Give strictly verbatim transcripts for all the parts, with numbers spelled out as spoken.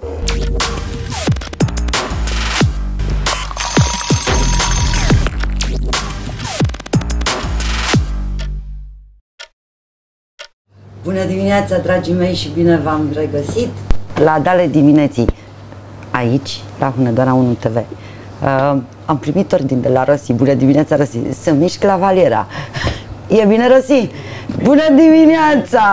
Bună dimineața, dragii mei, și bine v-am regăsit la Dale Dimineții, aici, la Hunedoara unu T V. Uh, am primit ordin de la Rosi. Bună dimineața, Rosi, să mișc la Valiera. E bine, Rosi? Bună dimineața!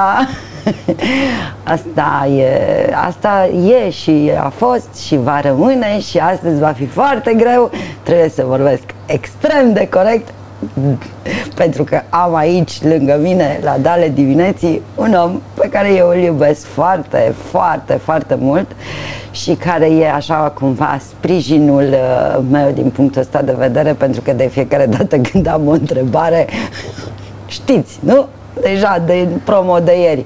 Asta e, asta e și a fost și va rămâne și astăzi va fi foarte greu. Trebuie să vorbesc extrem de corect, pentru că am aici lângă mine la Dale Dimineții un om pe care eu îl iubesc foarte, foarte, foarte mult și care e așa cumva sprijinul meu din punctul ăsta de vedere, pentru că de fiecare dată când am o întrebare, știți, nu? Deja de promo de ieri.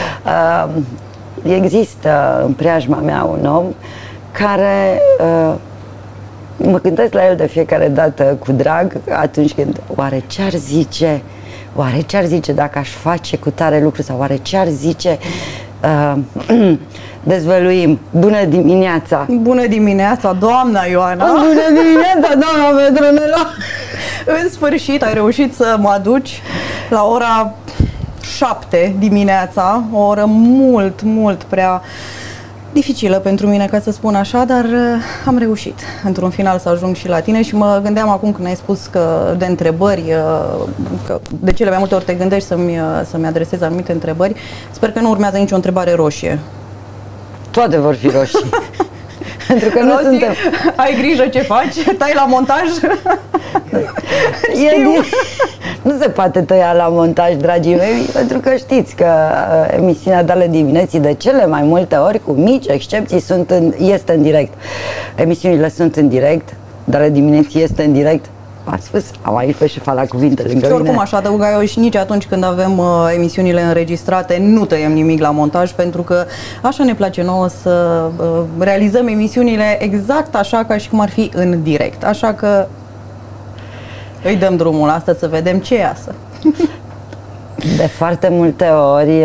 Există în preajma mea un om care mă gândesc la el de fiecare dată cu drag, atunci când, oare ce-ar zice, oare ce-ar zice dacă aș face cu tare lucru, sau oare ce-ar zice, uh, dezvăluim. Bună dimineața! Bună dimineața, doamna Ioana! Bună dimineața, doamna Petronela! În sfârșit ai reușit să mă aduci la ora șapte dimineața, o oră mult, mult prea dificilă pentru mine, ca să spun așa, dar uh, am reușit într-un final să ajung și la tine și mă gândeam acum când ai spus că de întrebări, uh, că de cele mai multe ori te gândești să-mi uh, să-mi adresezi anumite întrebări. Sper că nu urmează nicio întrebare roșie. Toate vor fi roșii. Pentru că nu Rosi, suntem... ai grijă ce faci, tai la montaj. E din... Nu se poate tăia la montaj, dragii mei, pentru că știți că uh, emisiunea Dale Dimineții de cele mai multe ori, cu mici excepții, sunt în, este în direct. Emisiunile sunt în direct, Dale Dimineții este în direct. Am spus, am aici pe șefa la cuvinte lângă și oricum mine. aș adăuga eu și nici atunci când avem uh, emisiunile înregistrate nu tăiem nimic la montaj, pentru că așa ne place nouă să uh, realizăm emisiunile exact așa ca și cum ar fi în direct. Așa că îi dăm drumul astăzi să vedem ce iasă. De foarte multe ori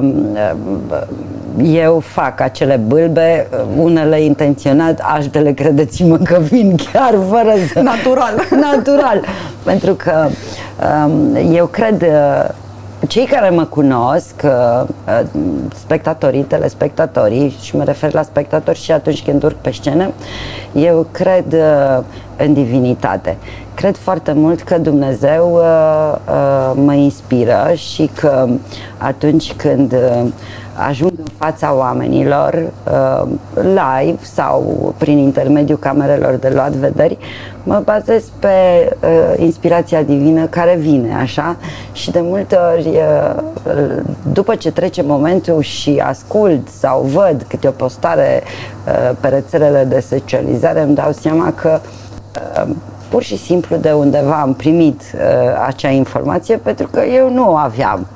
eu fac acele bâlbe, unele intenționat, altele, credeți-mă că vin chiar fără să... Natural. Natural. Pentru că eu cred, cei care mă cunosc, spectatorii, telespectatorii, și mă refer la spectatori și atunci când urc pe scenă, eu cred în divinitate. Cred foarte mult că Dumnezeu uh, uh, mă inspiră și că atunci când uh, ajung în fața oamenilor, uh, live sau prin intermediul camerelor de luat vederi, mă bazez pe uh, inspirația divină care vine, așa, și de multe ori, uh, după ce trece momentul și ascult sau văd câte o postare uh, pe rețelele de socializare, îmi dau seama că uh, pur și simplu de undeva am primit uh, acea informație, pentru că eu nu o aveam.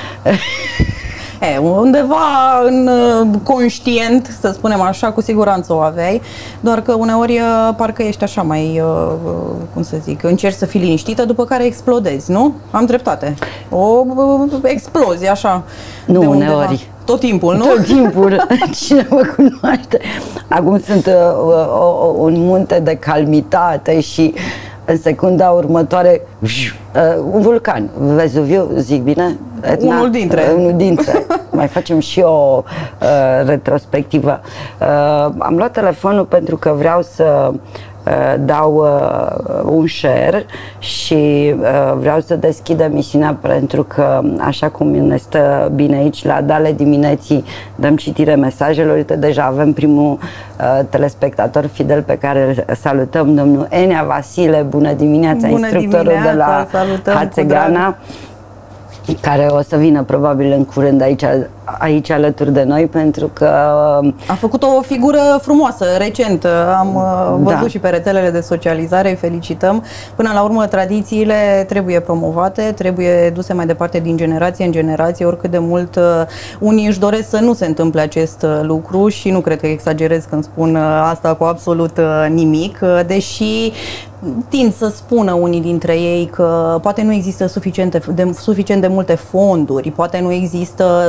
E, undeva în uh, conștient, să spunem așa, cu siguranță o aveai, doar că uneori uh, parcă ești așa mai, uh, cum să zic, încerci să fii liniștită, după care explodezi, nu? Am dreptate. O uh, explozie, așa. Nu, de uneori. Tot timpul, nu? Tot timpul. Cine mă cunoaște? Acum sunt uh, uh, un munte de calmitate și în secunda următoare uh, un vulcan. Vezuviu, zic bine? Etna, Unul dintre. Uh, unul dintre. Mai facem și o uh, retrospectivă. Uh, am luat telefonul pentru că vreau să uh, dau uh, un share și uh, vreau să deschid emisiunea, pentru că, așa cum ne stă bine aici la Dale Dimineții, dăm citire mesajelor. Uite, deja avem primul uh, telespectator fidel pe care îl salutăm, domnul Enea Vasile. Bună dimineața, Bună instructorul dimineața, de la Hațegana, care o să vină probabil în curând aici, aici alături de noi, pentru că a făcut o figură frumoasă recent, am văzut da. și pe rețelele de socializare, îi felicităm. Până la urmă, tradițiile trebuie promovate, trebuie duse mai departe din generație în generație, oricât de mult unii își doresc să nu se întâmple acest lucru și nu cred că exagerez când spun asta cu absolut nimic, deși tind să spună unii dintre ei că poate nu există suficiente, de, suficient de multe fonduri, poate nu există suficient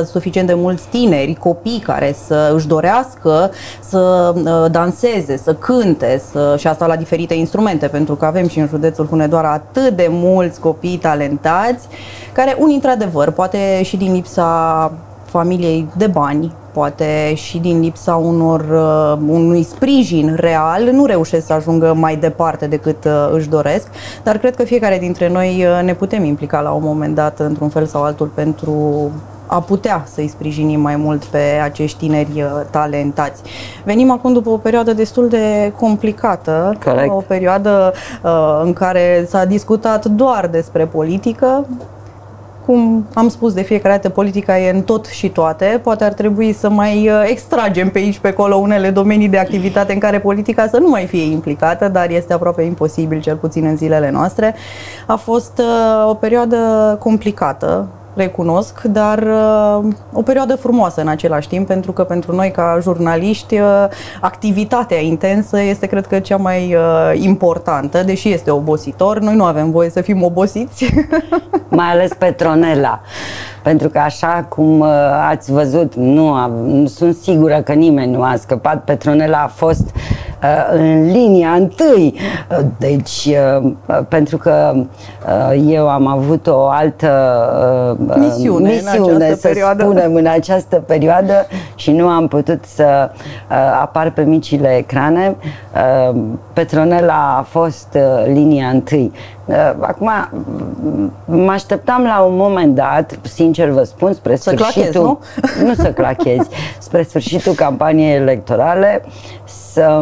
suficient de mulți tineri, copii care să își dorească să danseze, să cânte, să, și asta la diferite instrumente, pentru că avem și în județul Hunedoara atât de mulți copii talentați, care unii într-adevăr, poate și din lipsa familiei de bani, poate și din lipsa unor, uh, unui sprijin real, nu reușesc să ajungă mai departe decât uh, își doresc, dar cred că fiecare dintre noi uh, ne putem implica la un moment dat, într-un fel sau altul, pentru a putea să-i sprijinim mai mult pe acești tineri uh, talentați. Venim acum după o perioadă destul de complicată, Corect. o perioadă uh, în care s-a discutat doar despre politică. Cum am spus de fiecare dată, politica e în tot și toate. Poate ar trebui să mai extragem pe aici, pe acolo, unele domenii de activitate în care politica să nu mai fie implicată, dar este aproape imposibil, cel puțin în zilele noastre. A fost uh, o perioadă complicată, recunosc, dar uh, o perioadă frumoasă în același timp, pentru că pentru noi ca jurnaliști uh, activitatea intensă este, cred că, cea mai uh, importantă, deși este obositor. Noi nu avem voie să fim obosiți. Mai ales Petronela, pentru că așa cum uh, ați văzut, nu, a, nu sunt sigură că nimeni nu a scăpat. Petronela a fost uh, în linia întâi, uh, deci uh, pentru că uh, eu am avut o altă uh, misiune, misiune în să perioadă. spunem, în această perioadă și nu am putut să uh, apar pe micile ecrane. Uh, Petronela a fost uh, linia întâi. Uh, acum, mă așteptam la un moment dat, sincer vă spun, spre să sfârșitul... clachezi, nu? Nu să clachezi, spre sfârșitul campaniei electorale, să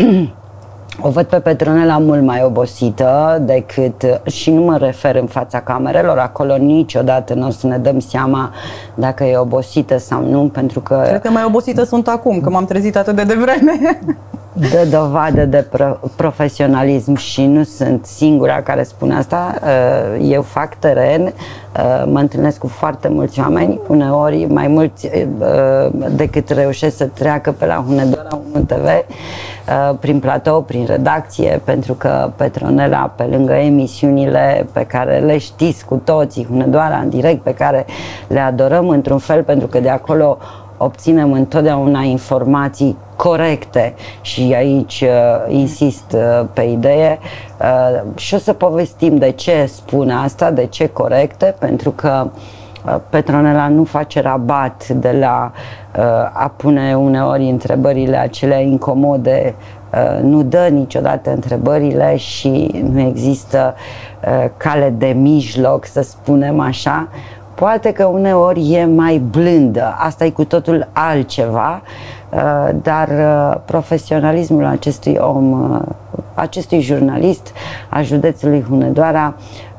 o văd pe Petronela mult mai obosită decât, și nu mă refer în fața camerelor, acolo niciodată nu o să ne dăm seama dacă e obosită sau nu, pentru că... Cred că mai obosită sunt acum, că m-am trezit atât de devreme. Dă dovadă de pro profesionalism și nu sunt singura care spune asta. Eu fac teren, mă întâlnesc cu foarte mulți oameni, uneori mai mulți decât reușesc să treacă pe la Hunedoara unu T V, prin platou, prin redacție, pentru că Petronela, pe lângă emisiunile pe care le știți cu toții, Hunedoara în direct, pe care le adorăm într-un fel, pentru că de acolo obținem întotdeauna informații corecte și aici uh, insist uh, pe idee uh, și o să povestim de ce spun asta, de ce corecte, pentru că uh, Petronela nu face rabat de la uh, a pune uneori întrebările acelea incomode, uh, nu dă niciodată întrebările și nu există uh, cale de mijloc, să spunem așa. Poate că uneori e mai blândă, asta e cu totul altceva, dar profesionalismul acestui om, acestui jurnalist a județului Hunedoara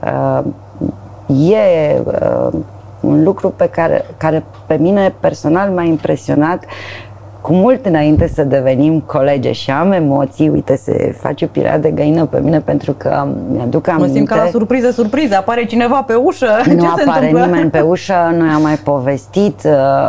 e un lucru pe care, care pe mine personal m-a impresionat cu mult înainte să devenim colege și am emoții. Uite, se face pirea de găină pe mine pentru că mi-aduc aminte. Mă simt ca la surprize, surprize, apare cineva pe ușă. Nu Ce se apare întâmplă? nimeni pe ușă, noi am mai povestit,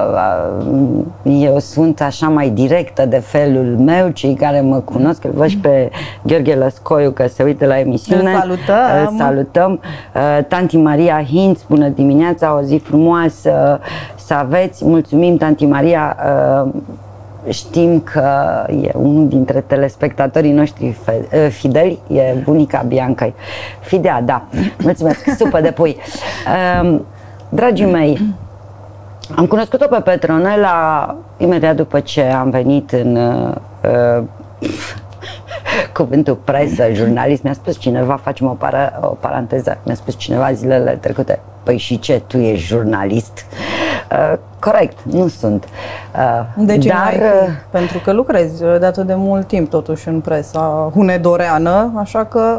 eu sunt așa mai directă de felul meu, cei care mă cunosc, îl văd și pe Gheorghe Lăscoiu că se uită la emisiune. Îl salutăm. Îl salutăm. Tanti Maria Hinț, bună dimineața, o zi frumoasă să aveți. Mulțumim, Tanti Maria. Știm că e unul dintre telespectatorii noștri fideli, e bunica Bianca. Fidea, da. Mulțumesc, supă de pui. Dragii mei, am cunoscut-o pe Petronela imediat după ce am venit în uh, cuvântul presă, jurnalist. Mi-a spus cineva, facem o, para, o paranteză, mi-a spus cineva zilele trecute, păi și ce, tu ești jurnalist? Uh, corect, nu sunt. Uh, de ce dar, mai fi? Pentru că lucrezi de atât de mult timp totuși în presa hunedoreană, așa că...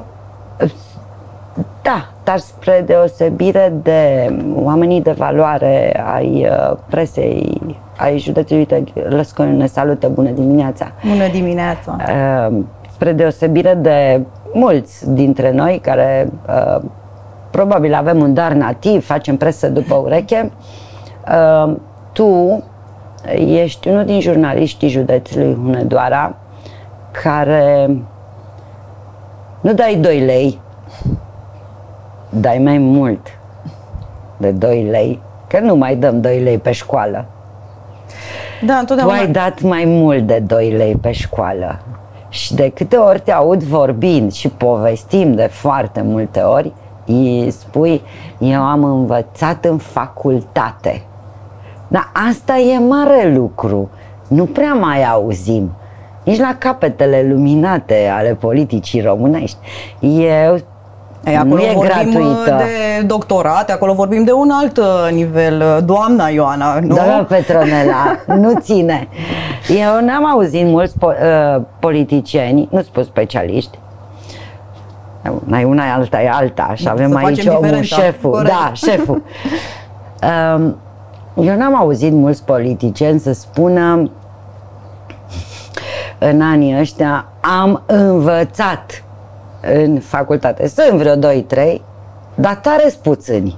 Da, dar spre deosebire de oamenii de valoare ai uh, presei, ai județului, Lăscoiu ne salută, bună dimineața! Bună dimineața! Uh, spre deosebire de mulți dintre noi care uh, probabil avem un dar nativ, facem presă după ureche, uh, tu ești unul din jurnaliștii județului Hunedoara care nu dai doi lei, dai mai mult de doi lei, că nu mai dăm doi lei pe școală. Da, întotdeauna. Tu ai dat mai mult de doi lei pe școală și de câte ori te aud vorbind și povestim de foarte multe ori, îi spui, eu am învățat în facultate. Dar asta e mare lucru, nu prea mai auzim, nici la capetele luminate ale politicii românești. Eu Ei, acolo nu e vorbim gratuită. de doctorate, acolo vorbim de un alt nivel, doamna Ioana, nu? Doamna Petronela, nu ține. Eu n-am auzit mulți po- uh, politicieni, nu spun specialiști, una e una, alta e alta, și avem Să aici omul, șeful. Corect. Da, șeful. Um, eu n-am auzit mulți politicieni să spună în anii ăștia am învățat în facultate. Sunt vreo doi trei, dar tare-s puțini.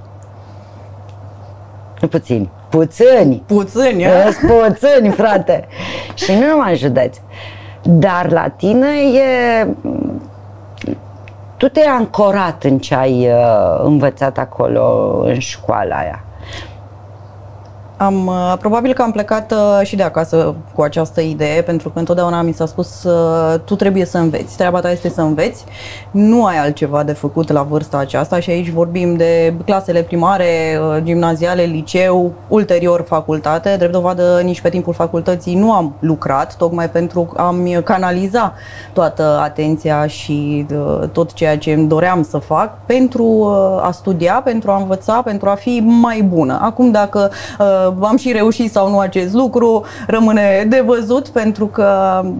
Nu puțini, puțini. Puțini, puțini, frate. Și nu numai în județ. Dar la tine e... Tu te-ai ancorat în ce ai uh, învățat acolo în școala aia. Am, probabil că am plecat uh, și de acasă cu această idee, pentru că întotdeauna mi s-a spus uh, tu trebuie să înveți, treaba ta este să înveți, nu ai altceva de făcut la vârsta aceasta și aici vorbim de clasele primare, uh, gimnaziale, liceu, ulterior facultate. Drept dovadă, nici pe timpul facultății nu am lucrat, tocmai pentru că am canaliza toată atenția și uh, tot ceea ce îmi doream să fac pentru uh, a studia, pentru a învăța, pentru a fi mai bună. Acum dacă uh, am și reușit sau nu acest lucru, rămâne de văzut, pentru că,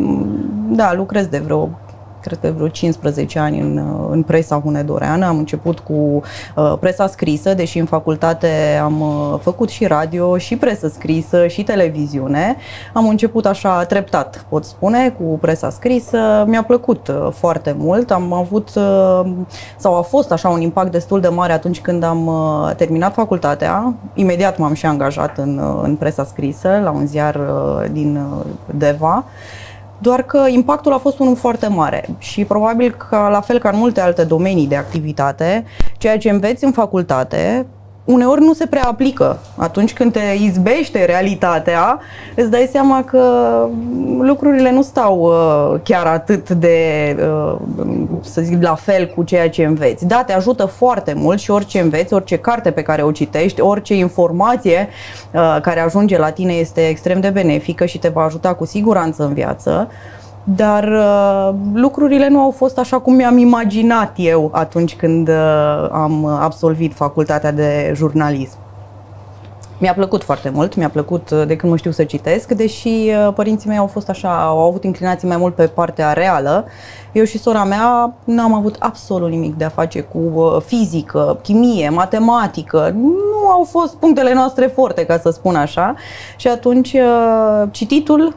da, lucrez de vreo, cred că vreo cincisprezece ani în, în presa hunedoreană. Am început cu uh, presa scrisă, deși în facultate am uh, făcut și radio, și presă scrisă, și televiziune. Am început așa treptat, pot spune, cu presa scrisă. Mi-a plăcut uh, foarte mult. Am avut, uh, sau a fost așa un impact destul de mare atunci când am uh, terminat facultatea. Imediat m-am și angajat în, uh, în presa scrisă, la un ziar uh, din uh, Deva. Doar că impactul a fost unul foarte mare și probabil că, la fel ca în multe alte domenii de activitate, ceea ce înveți în facultate uneori nu se prea aplică. Atunci când te izbește realitatea, îți dai seama că lucrurile nu stau uh, chiar atât de, uh, să zic, la fel cu ceea ce înveți. Da, te ajută foarte mult și orice înveți, orice carte pe care o citești, orice informație uh, care ajunge la tine este extrem de benefică și te va ajuta cu siguranță în viață. Dar uh, lucrurile nu au fost așa cum mi-am imaginat eu atunci când uh, am absolvit facultatea de jurnalism. Mi-a plăcut foarte mult, mi-a plăcut de când mă știu să citesc, deși uh, părinții mei au fost așa, au avut inclinații mai mult pe partea reală. Eu și sora mea n-am avut absolut nimic de a face cu uh, fizică, chimie, matematică. Nu au fost punctele noastre forte, ca să spun așa. Și atunci uh, cititul,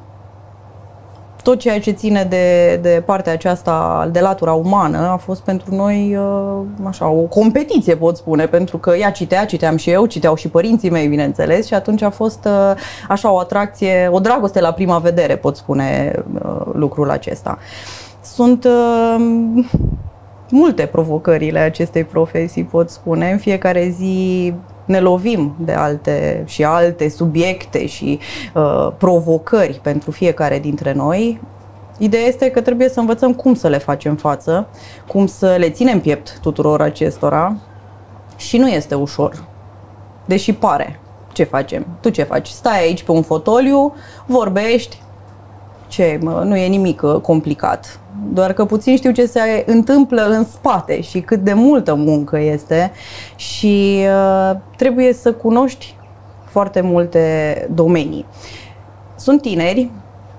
tot ceea ce ține de, de partea aceasta, de latura umană, a fost pentru noi așa, o competiție, pot spune, pentru că ea citea, citeam și eu, citeau și părinții mei, bineînțeles, și atunci a fost așa o atracție, o dragoste la prima vedere, pot spune lucrul acesta. Sunt uh, multe provocările acestei profesii, pot spune, în fiecare zi ne lovim de alte și alte subiecte și uh, provocări pentru fiecare dintre noi. Ideea este că trebuie să învățăm cum să le facem față, cum să le ținem piept tuturor acestora și nu este ușor, deși pare. Ce facem? Tu ce faci? Stai aici pe un fotoliu, vorbești, ce, mă, nu e nimic complicat. Doar că puțin știu ce se întâmplă în spate și cât de multă muncă este și uh, trebuie să cunoști foarte multe domenii. Sunt tineri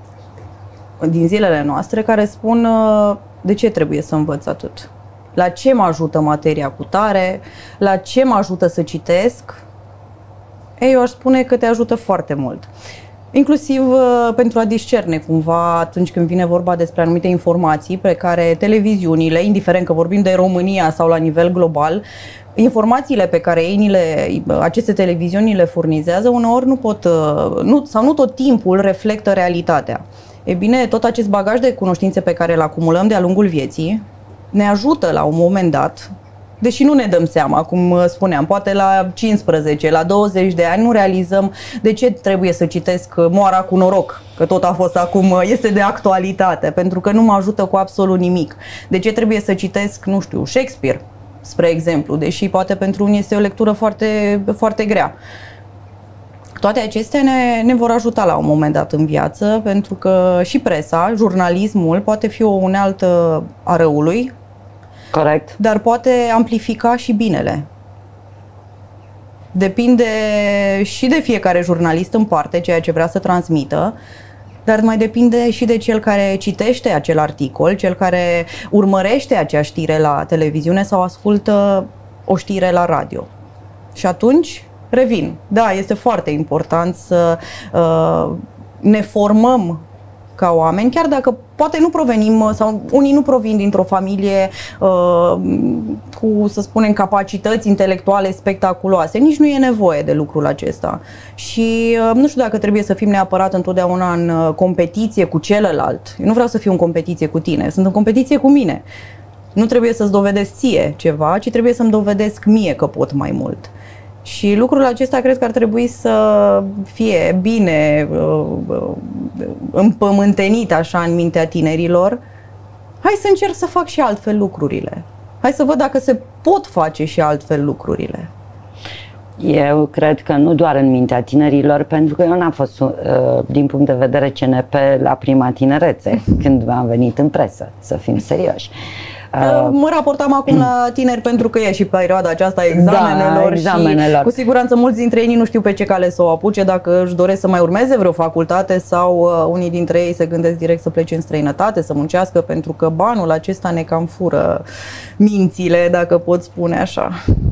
din zilele noastre care spun uh, de ce trebuie să învăț atât? La ce mă ajută materia cu tare? La ce mă ajută să citesc? Ei, eu aș spune că te ajută foarte mult. Inclusiv uh, pentru a discerne cumva atunci când vine vorba despre anumite informații pe care televiziunile, indiferent că vorbim de România sau la nivel global, informațiile pe care ei ni le, aceste televiziuni le furnizează uneori nu pot, uh, nu, sau nu tot timpul reflectă realitatea. E bine, tot acest bagaj de cunoștințe pe care îl acumulăm de-a lungul vieții ne ajută la un moment dat Deși nu ne dăm seama, cum spuneam, poate la cincisprezece, la douăzeci de ani nu realizăm de ce trebuie să citesc Moara cu noroc, că tot a fost acum, este de actualitate, pentru că nu mă ajută cu absolut nimic. De ce trebuie să citesc, nu știu, Shakespeare, spre exemplu, deși poate pentru unii este o lectură foarte, foarte grea. Toate acestea ne, ne vor ajuta la un moment dat în viață, pentru că și presa, jurnalismul, poate fi o unealtă a răului. Corect. Dar poate amplifica și binele. Depinde și de fiecare jurnalist în parte, ceea ce vrea să transmită, dar mai depinde și de cel care citește acel articol, cel care urmărește acea știre la televiziune sau ascultă o știre la radio. Și atunci, revin, da, este foarte important să uh, ne formăm ca oameni, chiar dacă poate nu provenim, sau unii nu provin dintr-o familie uh, cu, să spunem, capacități intelectuale spectaculoase. Nici nu e nevoie de lucrul acesta. Și uh, nu știu dacă trebuie să fim neapărat întotdeauna în uh, competiție cu celălalt. Eu nu vreau să fiu în competiție cu tine, sunt în competiție cu mine. Nu trebuie să-ți dovedesc ție ceva, ci trebuie să-mi dovedesc mie că pot mai mult. Și lucrul acesta cred că ar trebui să fie bine uh, împământenit așa în mintea tinerilor. Hai să încerc să fac și altfel lucrurile. Hai să văd dacă se pot face și altfel lucrurile. Eu cred că nu doar în mintea tinerilor, pentru că eu n-am fost, uh, din punct de vedere C N P, la prima tinerețe, când am venit în presă, să fim serioși. Uh, mă raportam acum la tineri pentru că e și perioada aceasta examenelor, da, examenelor. Și cu siguranță mulți dintre ei nu știu pe ce cale să o apuce, dacă își doresc să mai urmeze vreo facultate sau uh, unii dintre ei se gândesc direct să plece în străinătate, să muncească, pentru că banul acesta ne cam fură mințile, dacă pot spune așa.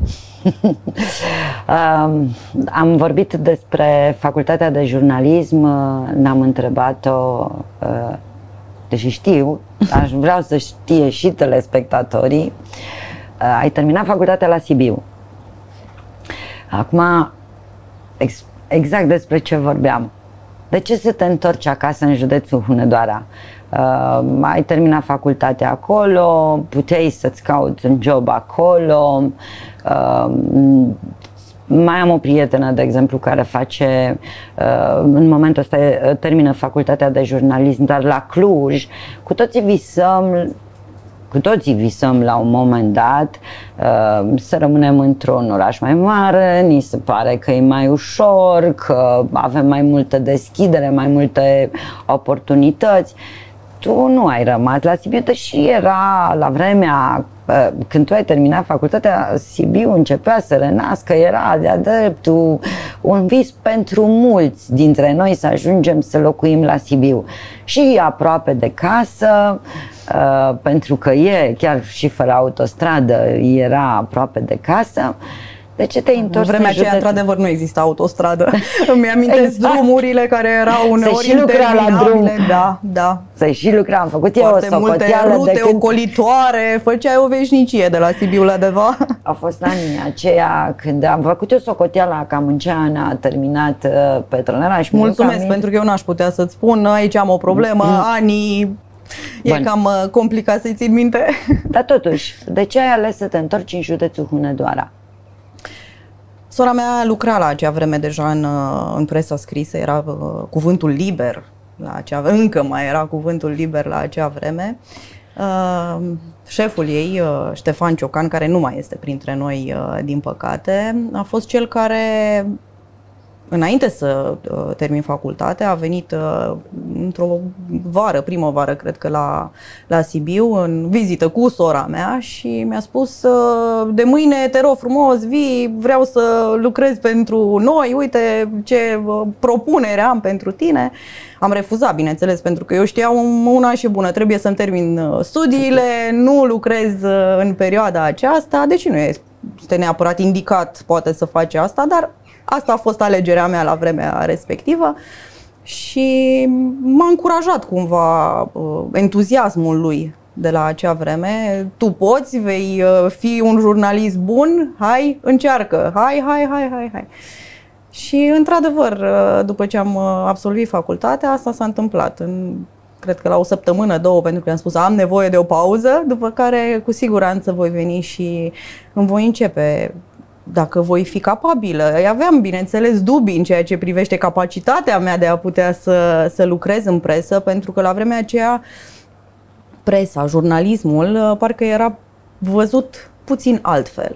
um, am vorbit despre facultatea de jurnalism, ne-am întrebat-o, uh, deși știu, aș vrea să știe și telespectatorii, uh, ai terminat facultatea la Sibiu. Acum, ex exact despre ce vorbeam. De ce să te întorci acasă în județul Hunedoara? Uh, ai terminat facultatea acolo, puteai să-ți cauți un job acolo. Uh, mai am o prietenă, de exemplu, care face, uh, în momentul ăsta termină facultatea de jurnalism, dar la Cluj. Cu toții visăm, cu toții visăm la un moment dat uh, să rămânem într-un oraș mai mare, ni se pare că e mai ușor, că avem mai multă deschidere, mai multe oportunități. Tu nu ai rămas la Sibiu, deși era la vremea când tu ai terminat facultatea, Sibiu începea să renască, era de-a dreptul un vis pentru mulți dintre noi să ajungem să locuim la Sibiu. Și aproape de casă, pentru că e, chiar și fără autostradă, era aproape de casă. De ce te-ai întors? În vremea aceea, într-adevăr, nu exista autostradă. Îmi amintesc exact. Drumurile care erau uneori interminabile. Da, da. Să și lucra, am făcut eu foarte o socoteală multe rute de când... ocolitoare, făceai o veșnicie de la Sibiu la Deva. A fost anii aceea când am făcut eu socoteala cam în ce an a terminat uh, Petronela și mulțumesc, pentru că eu n-aș putea să-ți spun, aici am o problemă, mm. anii... E Bun. cam uh, complicat să-i țin minte. Dar totuși, de ce ai ales să te întorci în județul Hunedoara? Sora mea lucra la acea vreme deja în, în presa scrisă, era uh, Cuvântul Liber, la acea, încă mai era Cuvântul Liber la acea vreme. Uh, șeful ei, uh, Ștefan Ciocan, care nu mai este printre noi, uh, din păcate, a fost cel care, înainte să uh, termin facultatea, a venit uh, într-o vară, primăvară, cred că la, la Sibiu, în vizită cu sora mea și mi-a spus uh, de mâine te rog frumos, vii, vreau să lucrez pentru noi, uite ce uh, propunere am pentru tine. Am refuzat, bineînțeles, pentru că eu știam una și bună, trebuie să-mi termin studiile, nu lucrez în perioada aceasta, deși nu este neapărat indicat, poate să face asta, dar asta a fost alegerea mea la vremea respectivă și m-a încurajat cumva uh, entuziasmul lui de la acea vreme. Tu poți, vei uh, fi un jurnalist bun, hai, încearcă, hai, hai, hai, hai, hai. Și într-adevăr, uh, după ce am uh, absolvit facultatea, asta s-a întâmplat. În cred că la o săptămână, două, pentru că am spus am nevoie de o pauză, după care cu siguranță voi veni și îmi voi începe, dacă voi fi capabilă. Aveam, bineînțeles, dubii în ceea ce privește capacitatea mea de a putea să, să lucrez în presă, pentru că la vremea aceea presa, jurnalismul, parcă era văzut puțin altfel.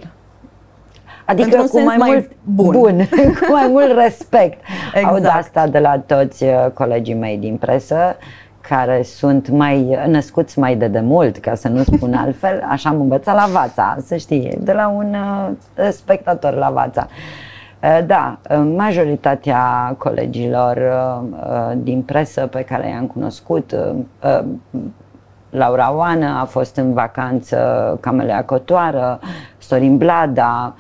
Adică cu mai, mai mult bun, bun cu mai mult respect. Exact. Aud asta de la toți colegii mei din presă, care sunt mai născuți mai de demult, ca să nu spun altfel. Așa am învățat la Vața, să știi, de la un uh, spectator la Vața. Uh, da, majoritatea colegilor uh, din presă pe care i-am cunoscut, uh, uh, Laura Oană a fost în vacanță, Camelea Cotoară, Sorin Blada,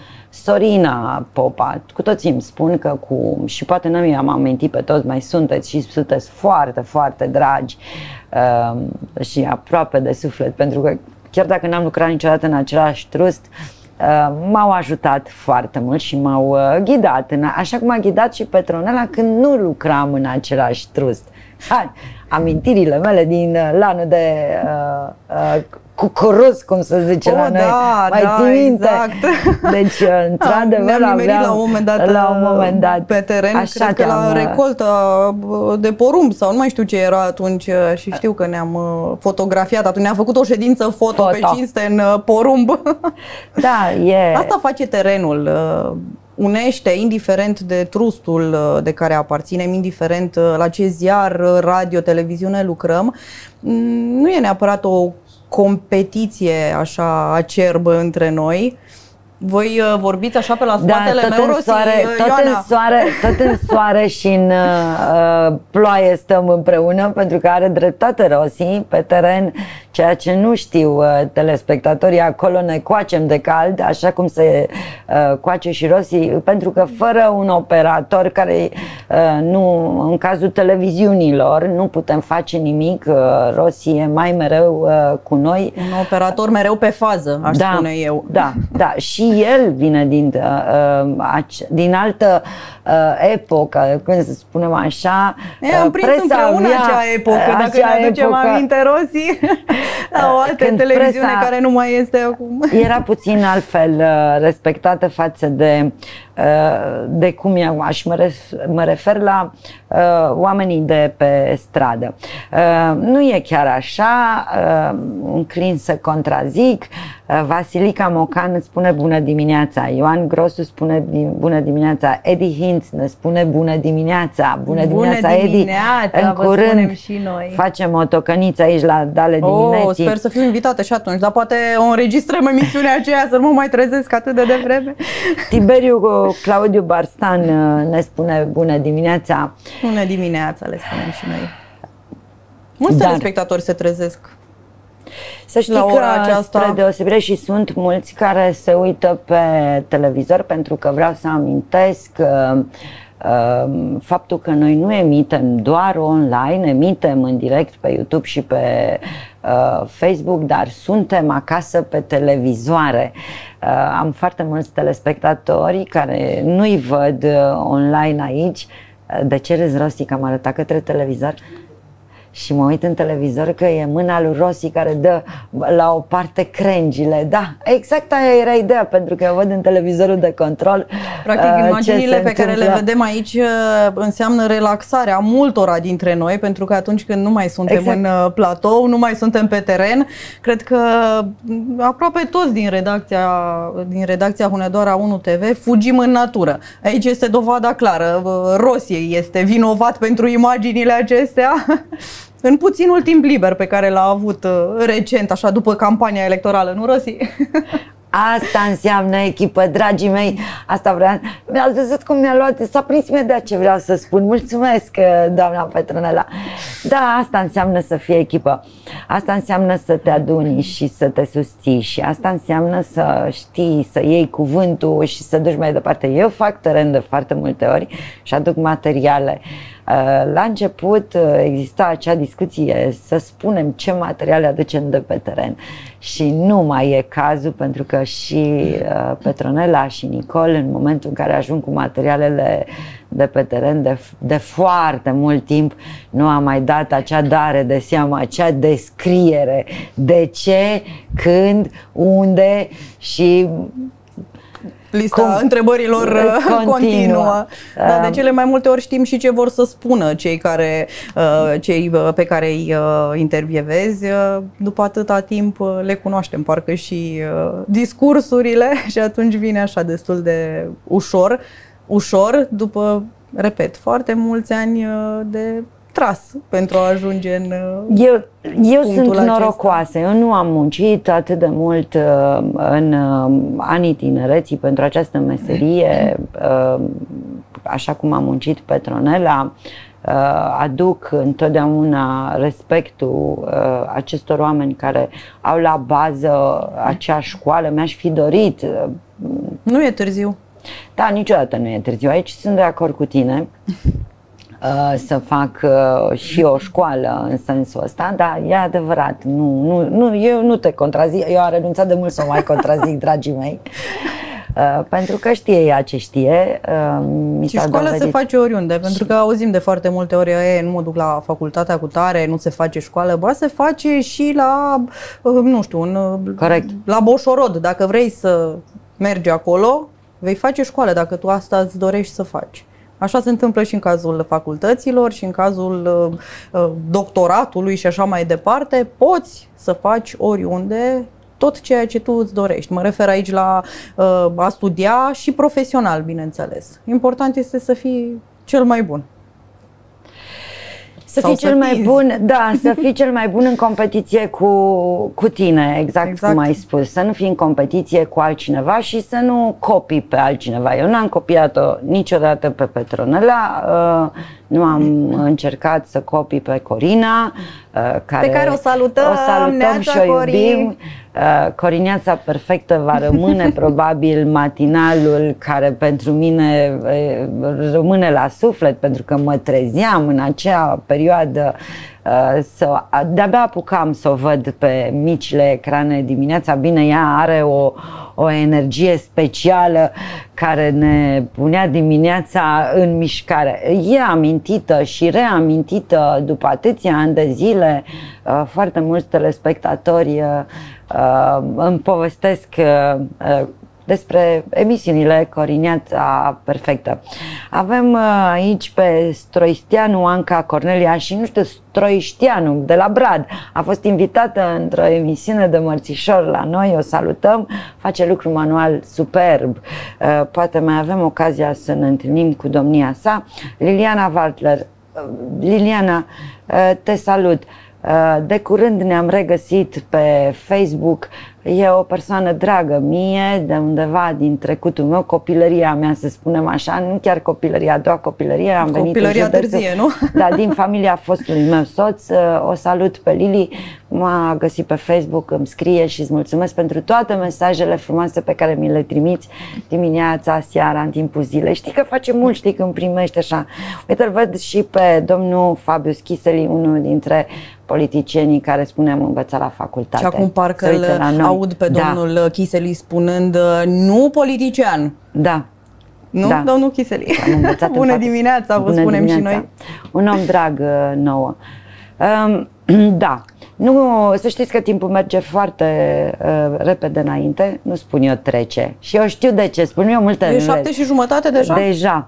Sorina Popa, cu toții îmi spun că cu, și poate nu mi-am amintit pe toți, mai sunteți și sunteți foarte, foarte dragi uh, și aproape de suflet, pentru că chiar dacă n-am lucrat niciodată în același trust, uh, m-au ajutat foarte mult și m-au uh, ghidat, în, așa cum a ghidat și Petronela când nu lucram în același trust. Hai, amintirile mele din uh, lanul de uh, uh, cucuruz, cum se zice oh, la noi, da, mai da, ții minte? Exact. Deci, într-adevăr, ne-am nimerit la un moment dat, la un moment dat pe teren, așa cred că la recoltă de porumb sau nu mai știu ce era atunci și știu că ne-am fotografiat, atunci ne-am făcut o ședință foto, foto. pe cinste în porumb. Da, e... Asta face terenul. Unește, indiferent de trustul de care aparținem, indiferent la ce ziar, radio, televiziune lucrăm, nu e neapărat o competiție așa acerbă între noi. Voi uh, vorbiți așa pe la spatele da, meu, în Rosi, soare, tot, Ioana. în soare, tot în soare și în uh, ploaie stăm împreună, pentru că are dreptate Rosi, pe teren, ceea ce nu știu uh, telespectatorii, acolo ne coacem de cald, așa cum se uh, coace și Rosi, pentru că fără un operator care, uh, nu, în cazul televiziunilor, nu putem face nimic. uh, Rosi e mai mereu uh, cu noi. Un operator mereu pe fază, aș da, spune eu. Da, da, și el vine din, uh, din altă uh, epocă, când să spunem așa. E, am prins împreună avea, acea epocă, dacă acea ne aducem epocă, aminte, Rosi, la o altă televiziune care nu mai este acum. Era puțin altfel uh, respectată față de, uh, de cum e acum, și mă, ref, mă refer la uh, oamenii de pe stradă. Uh, nu e chiar așa, uh, înclin să contrazic. uh, Vasilica Mocan îți spune bună dimineața, Ioan Grosu spune bună dimineața, Edi Hinț ne spune bună dimineața. Bună dimineața, bună Edi. Dimineața, în curând și noi. facem o tocăniță aici la Dale dimineții. Oh, sper să fiu invitată și atunci, dar poate o înregistrăm emisiunea aceea, să nu mă mai trezesc atât de devreme. Tiberiu Claudiu Barstan ne spune bună dimineața. Bună dimineața, le spunem și noi. Mulți Dar, telespectatori se trezesc. Să știi la ora că, aceasta, spre deosebire, și sunt mulți care se uită pe televizor, pentru că vreau să amintesc că uh, faptul că noi nu emitem doar online, emitem în direct pe YouTube și pe uh, Facebook, dar suntem acasă pe televizoare. Uh, am foarte mulți telespectatori care nu-i văd uh, online aici. De ce râzi, Rosi, că am arătat către televizor? Și mă uit în televizor că e mâna lui Rosi care dă la o parte crengile. Da, exact aia era ideea, pentru că eu văd în televizorul de control. Practic, uh, imaginile pe care le vedem aici înseamnă relaxarea multora dintre noi, pentru că atunci când nu mai suntem exact. în platou, nu mai suntem pe teren, cred că aproape toți din redacția, din redacția Hunedoara unu T V fugim în natură. Aici este dovada clară. Rosi este vinovat pentru imaginile acestea. În puținul timp liber pe care l-a avut uh, recent, așa, după campania electorală, nu, Rosi? Asta înseamnă echipă, dragii mei. Asta vreau. Mi-ați văzut cum mi-a luat, s-a prins imediat ce vreau să spun. Mulțumesc, doamna Petronela. Da, asta înseamnă să fie echipă. Asta înseamnă să te aduni și să te susții. Și asta înseamnă să știi, să iei cuvântul și să duci mai departe. Eu fac teren de foarte multe ori și aduc materiale La început exista acea discuție să spunem ce materiale aducem de pe teren și nu mai e cazul, pentru că și Petronela și Nicol, în momentul în care ajung cu materialele de pe teren de, de foarte mult timp, nu a mai dat acea dare de seamă, acea descriere de ce, când, unde și lista cum? întrebărilor continuă. continuă. Dar de cele mai multe ori știm și ce vor să spună cei, care, cei pe care îi intervievezi. După atâta timp le cunoaștem parcă și discursurile și atunci vine așa destul de ușor, ușor după, repet, foarte mulți ani de tras pentru a ajunge în Eu, eu sunt acesta. norocoasă, eu nu am muncit atât de mult uh, în uh, anii tinereții pentru această meserie, uh, așa cum a muncit Petronela. Uh, aduc întotdeauna respectul uh, acestor oameni care au la bază acea școală. Mi-aș fi dorit. Uh, nu e târziu. Da, niciodată nu e târziu. Aici sunt de acord cu tine. Să fac uh, și o școală în sensul ăsta, dar e adevărat, nu, nu, nu, eu nu te contrazic, eu am renunțat de mult să o mai contrazic, dragii mei, uh, pentru că știe ea ce știe. Uh, mi și școala dovedit... se face oriunde, pentru că auzim de foarte multe ori, e, nu mă duc la facultatea cu tare, nu se face școală, ba se face și la, uh, nu știu, în, Corect. la Boșorod, dacă vrei să mergi acolo, vei face școală, dacă tu asta îți dorești să faci. Așa se întâmplă și în cazul facultăților și în cazul uh, doctoratului și așa mai departe. Poți să faci oriunde tot ceea ce tu îți dorești. Mă refer aici la uh, a studia și profesional, bineînțeles. Important este să fii cel mai bun. Să fii cel mai bun, da, să fii cel mai bun în competiție cu, cu tine, exact, exact cum ai spus. Să nu fii în competiție cu altcineva și să nu copii pe altcineva. Eu n-am copiat-o niciodată pe Petronela, uh, nu am încercat să copii pe Corina, uh, care, pe care o salutăm, o salutăm și o iubim. Uh, Corineața perfectă va rămâne probabil matinalul care pentru mine uh, rămâne la suflet, pentru că mă trezeam în acea perioadă uh, să, de-abia apucam să o văd pe micile ecrane dimineața. Bine, ea are o, o energie specială care ne punea dimineața în mișcare. E amintită și reamintită după atâția ani de zile. Uh, foarte mulți telespectatori uh, Uh, îmi povestesc uh, uh, despre emisiunile Corineața perfectă. Avem uh, aici pe Stroișteanu Anca Cornelia și nu știu, Stroișteanu de la Brad. A fost invitată într-o emisiune de mărțișor la noi, o salutăm, face lucru manual superb. Uh, poate mai avem ocazia să ne întâlnim cu domnia sa. Liliana Waltler. Uh, Liliana, uh, te salut. De curând ne-am regăsit pe Facebook. E o persoană dragă mie, de undeva din trecutul meu, copilăria mea, să spunem așa, nu chiar copilăria, a doua copilărie, am venit în județul, târzie, nu? Da, din familia fostului meu soț. O salut pe Lili, m-a găsit pe Facebook, îmi scrie și îți mulțumesc pentru toate mesajele frumoase pe care mi le trimiți dimineața, seara, în timpul zilei. Știi că face mult, știi, când primești așa. Uite, îl văd și pe domnul Fabius Chiseli, unul dintre politicienii care, spuneam, învăța la facultate. Și acum parcă îl aud pe domnul da. Chiseli spunând nu politician. Da. Nu, da. Domnul Chiseli. Bună fapt... dimineața, vă Bună spunem dimineața. și noi. Un om drag nouă. Um, da. Nu, să știți că timpul merge foarte uh, repede înainte, nu spun eu trece. Și eu știu de ce, spun eu multe. E șapte și jumătate deja? Deja.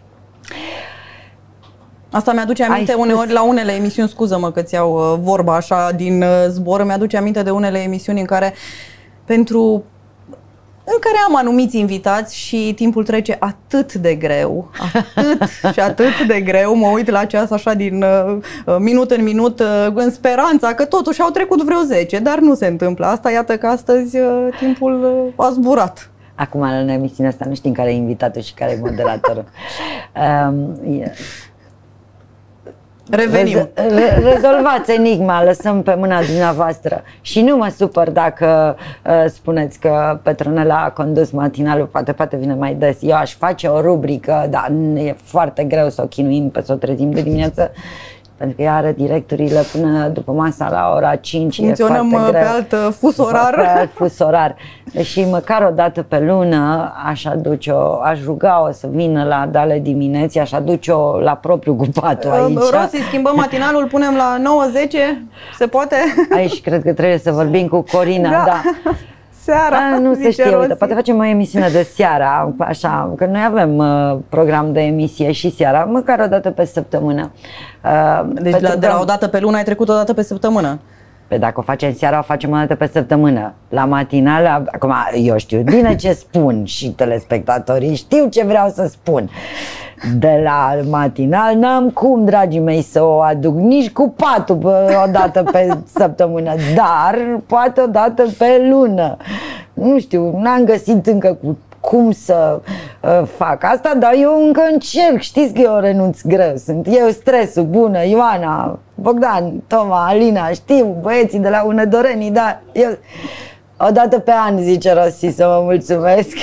Asta mi-aduce aminte uneori la unele emisiuni, scuză-mă că ți iau uh, vorba așa din uh, zbor, mi-aduce aminte de unele emisiuni în care pentru în care am anumiți invitați și timpul trece atât de greu, atât și atât de greu, mă uit la ceas așa din uh, minut în minut uh, în speranța că totuși au trecut vreo zece, dar nu se întâmplă asta, iată că astăzi uh, timpul uh, a zburat. Acum în emisiunea asta nu știm care e invitatul și care e moderatorul. um, yeah. Revenim. Re- rezolvați enigma, lăsăm pe mâna dumneavoastră. Și nu mă supăr dacă uh, spuneți că Petronela a condus matinalul, poate, poate vine mai des. Eu aș face o rubrică, dar e foarte greu să o chinuim, pe să o trezim de dimineață, pentru că ea are directorile până după masa la ora cinci. Funcționăm e foarte pe greu. alt fus orar. Pe alt fus orar. Deși măcar o dată pe lună aș aduce-o, aș ruga-o să vină la Dale dimineții, aș aduce-o la propriu cu patul aici. Rosi, schimbăm matinalul, punem la nouă zece, se poate? Aici cred că trebuie să vorbim cu Corina, da. da. Seara, da, nu se știe, uite, poate facem o emisiune de seara, așa, că noi avem uh, program de emisie și seara, măcar o dată pe săptămână. Uh, deci la, de la o dată pe lună ai trecut o dată pe săptămână. Pe dacă o facem seara, o facem o dată pe săptămână. La matinal, acum eu știu bine ce spun și telespectatorii știu ce vreau să spun. De la matinal n-am cum, dragii mei, să o aduc nici cu patul o dată pe săptămână, dar poate o dată pe lună. Nu știu, n-am găsit încă cu cum să uh, fac asta, dar eu încă încerc. Știți că eu renunț greu, sunt eu stresul, bună, Ioana, Bogdan, Toma, Alina, știu, băieții de la Unedorenii, dar eu o dată pe an, zice Rosi, să mă mulțumesc.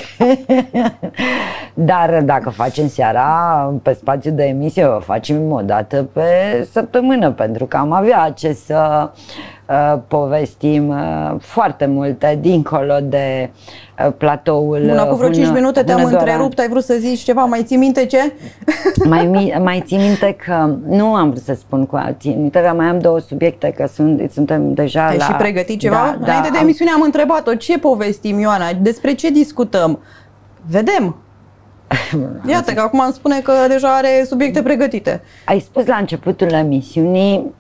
Dar dacă facem seara pe spațiu de emisie, o facem o dată pe săptămână, pentru că am avea ce să uh, povestim uh, foarte multe dincolo de uh, platoul. Bun, acum vreo cinci minute te-am întrerupt, ai vrut să zici ceva, mai ții minte ce? mai, mai ții minte că nu am vrut să spun cu ții minte că mai am două subiecte, că sunt, suntem deja Ai la... și pregătit ceva? Da, Înainte da, de emisiune am întrebat-o, ce povestim, Ioana, despre ce discutăm? Vedem! Iată că acum îmi spune că deja are subiecte pregătite. Ai spus la începutul emisiunii,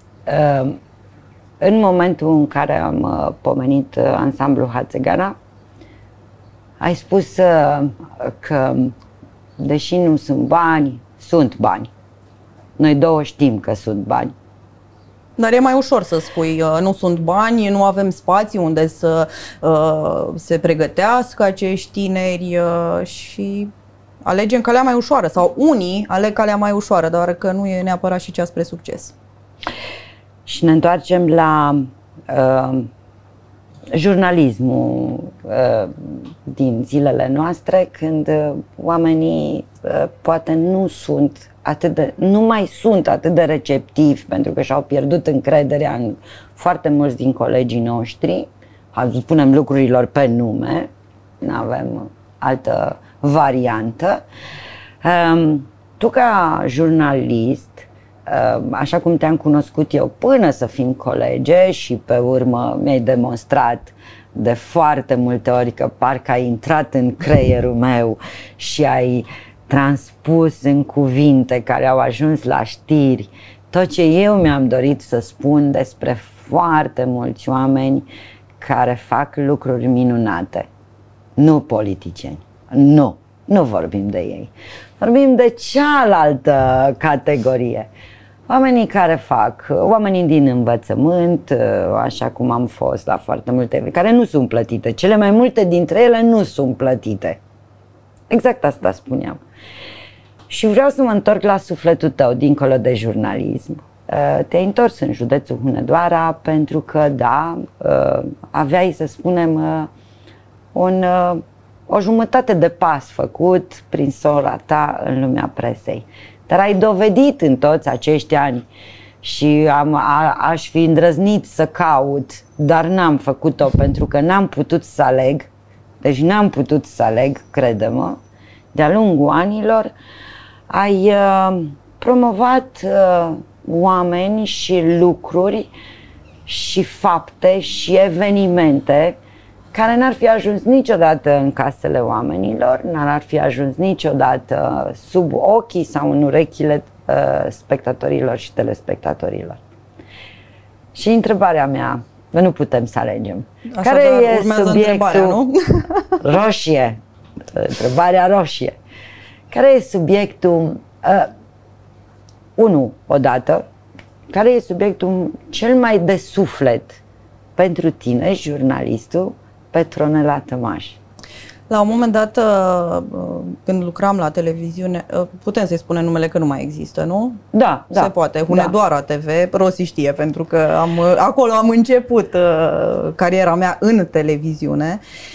în momentul în care am pomenit ansamblul Hațegana, ai spus că, deși nu sunt bani, sunt bani. Noi două știm că sunt bani. Dar e mai ușor să spui, nu sunt bani, nu avem spații unde să uh, se pregătească acești tineri uh, și alegem calea mai ușoară, sau unii aleg calea mai ușoară, dar că nu e neapărat și cea spre succes. Și ne întoarcem la uh, jurnalismul uh, din zilele noastre, când uh, oamenii uh, poate nu sunt atât de, nu mai sunt atât de receptivi, pentru că și-au pierdut încrederea în foarte mulți din colegii noștri. Spunem lucrurilor pe nume, nu avem altă variantă. Um, tu ca jurnalist, uh, așa cum te-am cunoscut eu până să fim colege și pe urmă mi-ai demonstrat de foarte multe ori că parcă ai intrat în creierul meu și ai transpus în cuvinte care au ajuns la știri tot ce eu mi-am dorit să spun despre foarte mulți oameni care fac lucruri minunate. Nu politicieni. Nu. Nu vorbim de ei. Vorbim de cealaltă categorie. Oamenii care fac, oamenii din învățământ, așa cum am fost la foarte multe, care nu sunt plătite. Cele mai multe dintre ele nu sunt plătite. Exact asta spuneam. Și vreau să mă întorc la sufletul tău, dincolo de jurnalism. Te-ai întors în județul Hunedoara pentru că, da, aveai, să spunem, un, o jumătate de pas făcut prin sora ta în lumea presei. Dar ai dovedit în toți acești ani și am, a, aș fi îndrăznit să caut, dar n-am făcut-o pentru că n-am putut să aleg. Deci n-am putut să aleg, crede-mă, de-a lungul anilor. Ai uh, promovat uh, oameni și lucruri și fapte și evenimente care n-ar fi ajuns niciodată în casele oamenilor, n-ar fi ajuns niciodată sub ochii sau în urechile uh, spectatorilor și telespectatorilor. Și întrebarea mea, nu putem să alegem. Așadar, care e subiectul? Nu? Roșie. Întrebarea roșie. Care e subiectul uh, unu, odată, care e subiectul cel mai de suflet pentru tine, jurnalistul Petronela Tămaș? La un moment dat, când lucram la televiziune, putem să-i spunem numele că nu mai există, nu? Da, Se da. poate. Hunedoara T V, Rosi știe, pentru că am, acolo am început cariera mea în televiziune.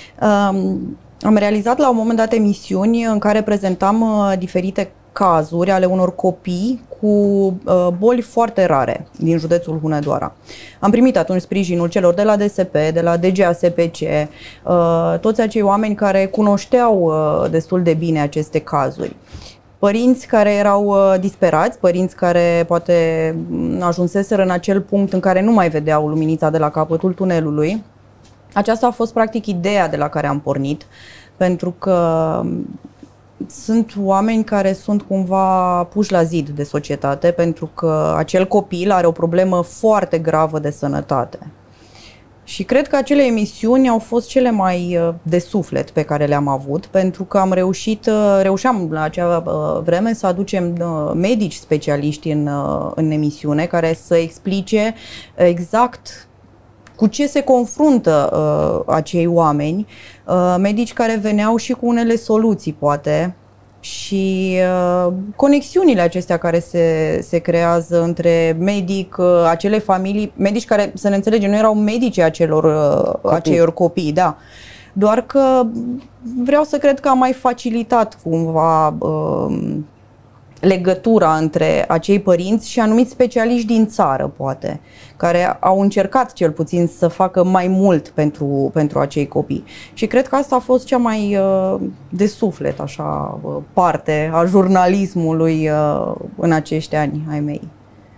Am realizat la un moment dat emisiuni în care prezentam diferite cazuri ale unor copii cu uh, boli foarte rare din județul Hunedoara. Am primit atunci sprijinul celor de la D S P, de la D G A S P C, uh, toți acei oameni care cunoșteau uh, destul de bine aceste cazuri. Părinți care erau uh, disperați, părinți care poate ajunseseră în acel punct în care nu mai vedeau luminița de la capătul tunelului. Aceasta a fost practic ideea de la care am pornit, pentru că sunt oameni care sunt cumva puși la zid de societate pentru că acel copil are o problemă foarte gravă de sănătate. Și cred că acele emisiuni au fost cele mai de suflet pe care le-am avut, pentru că am reușit, reușeam la acea vreme să aducem medici specialiști în, în emisiune care să explice exact cu ce se confruntă uh, acei oameni, uh, medici care veneau și cu unele soluții, poate, și uh, conexiunile acestea care se, se creează între medic, uh, acele familii, medici care, să ne înțelegem, nu erau medici acelor, uh, copii. acelor copii, da. Doar că vreau să cred că am mai facilitat cumva uh, legătura între acei părinți și anumiți specialiști din țară, poate, care au încercat cel puțin să facă mai mult pentru, pentru acei copii. Și cred că asta a fost cea mai uh, de suflet, așa, uh, parte a jurnalismului uh, în acești ani ai mei.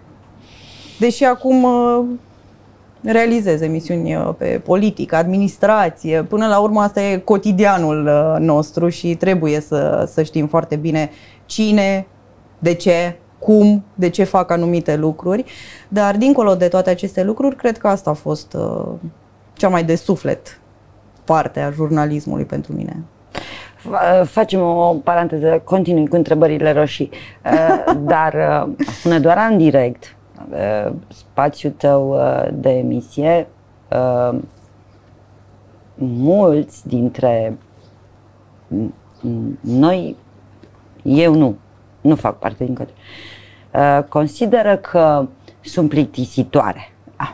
Deși acum uh, realizez emisiuni uh, pe politică, administrație, până la urmă asta e cotidianul uh, nostru și trebuie să, să știm foarte bine cine, de ce, cum, de ce fac anumite lucruri, dar dincolo de toate aceste lucruri, cred că asta a fost uh, cea mai de suflet parte a jurnalismului pentru mine. Facem o paranteză, continui cu întrebările roșii, uh, dar uh, Hunedoara în direct, uh, spațiul tău uh, de emisie, uh, mulți dintre noi, eu nu, nu fac parte din către, uh, consideră că sunt plictisitoare. Ah.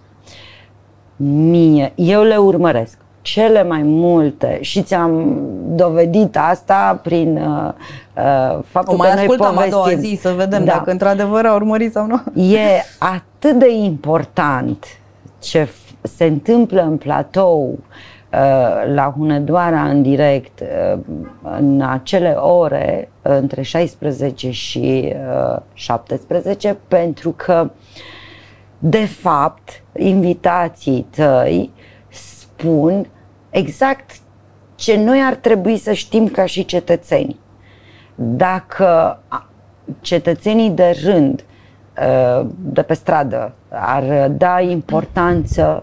Mie, eu le urmăresc cele mai multe și ți-am dovedit asta prin uh, uh, faptul o mai că noi ascultăm povestim. a doua zi să vedem, da, dacă într-adevăr a urmărit sau nu. E atât de important ce se întâmplă în platou la Hunedoara în direct în acele ore între șaisprezece și șaptesprezece, pentru că de fapt invitații tăi spun exact ce noi ar trebui să știm ca și cetățeni. Dacă cetățenii de rând de pe stradă ar da importanță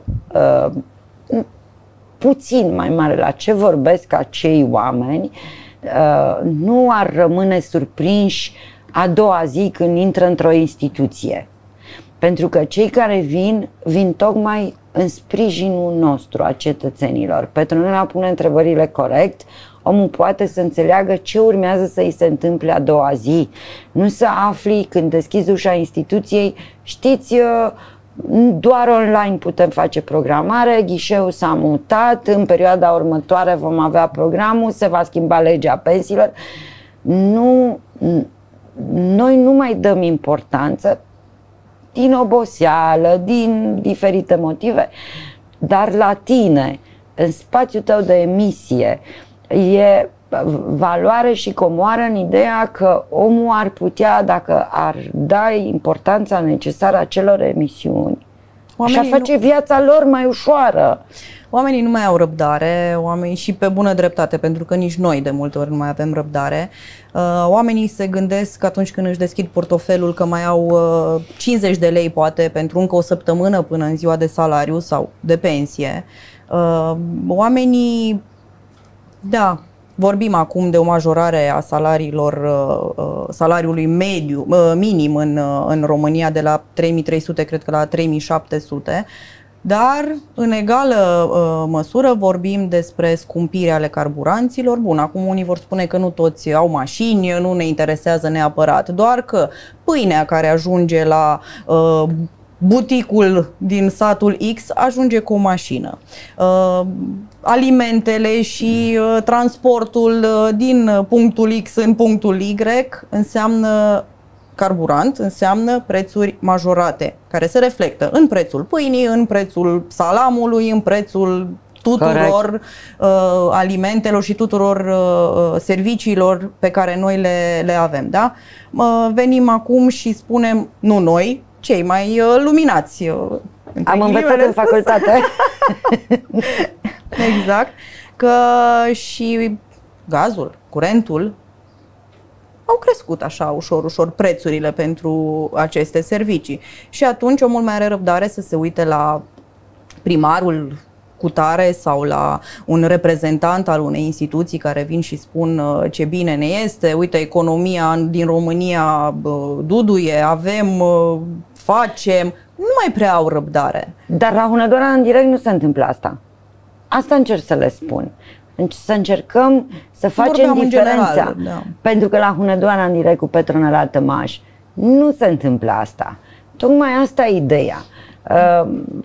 puțin mai mare la ce vorbesc acei oameni, nu ar rămâne surprinși a doua zi când intră într-o instituție. Pentru că cei care vin, vin tocmai în sprijinul nostru, a cetățenilor. Pentru noi a pune întrebările corect, omul poate să înțeleagă ce urmează să îi se întâmple a doua zi. Nu să afli când deschizi ușa instituției, știți, doar online putem face programare, ghișeul s-a mutat, în perioada următoare vom avea programul, se va schimba legea pensiilor. Nu, noi nu mai dăm importanță din oboseală, din diferite motive, dar la tine, în spațiul tău de emisie, e valoare și comoară în ideea că omul ar putea, dacă ar da importanța necesară acelor emisiuni, oamenii și-ar face nu... viața lor mai ușoară. Oamenii nu mai au răbdare, oamenii și pe bună dreptate, pentru că nici noi de multe ori nu mai avem răbdare. Oamenii se gândesc atunci când își deschid portofelul că mai au cincizeci de lei poate pentru încă o săptămână până în ziua de salariu sau de pensie. Oamenii, da, vorbim acum de o majorare a salariilor, salariului mediu, minim în, în România de la trei mii trei sute, cred că la trei mii șapte sute. Dar, în egală uh, măsură, vorbim despre scumpiri ale carburanților. Bun, acum unii vor spune că nu toți au mașini, nu ne interesează neapărat, doar că pâinea care ajunge la uh, buticul din satul X ajunge cu o mașină. Uh, alimentele și uh, transportul uh, din punctul X în punctul Y înseamnă carburant, înseamnă prețuri majorate, care se reflectă în prețul pâinii, în prețul salamului, în prețul tuturor uh, alimentelor și tuturor uh, serviciilor pe care noi le, le avem. Da? Uh, venim acum și spunem, nu noi, cei mai uh, luminați. Uh, Am învățat în facultate. Exact. Că și gazul, curentul, au crescut așa ușor, ușor prețurile pentru aceste servicii. Și atunci omul mai are răbdare să se uite la primarul cutare sau la un reprezentant al unei instituții care vin și spun ce bine ne este, uite, economia din România duduie, avem, facem, nu mai prea au răbdare. Dar la Hunedoara în direct nu se întâmplă asta. Asta încerc să le spun. Să încercăm să facem Vorbeam diferența. General, da. Pentru că la Hunedoara în direct cu Petronela Tămaș nu se întâmplă asta. Tocmai asta e ideea. Uh,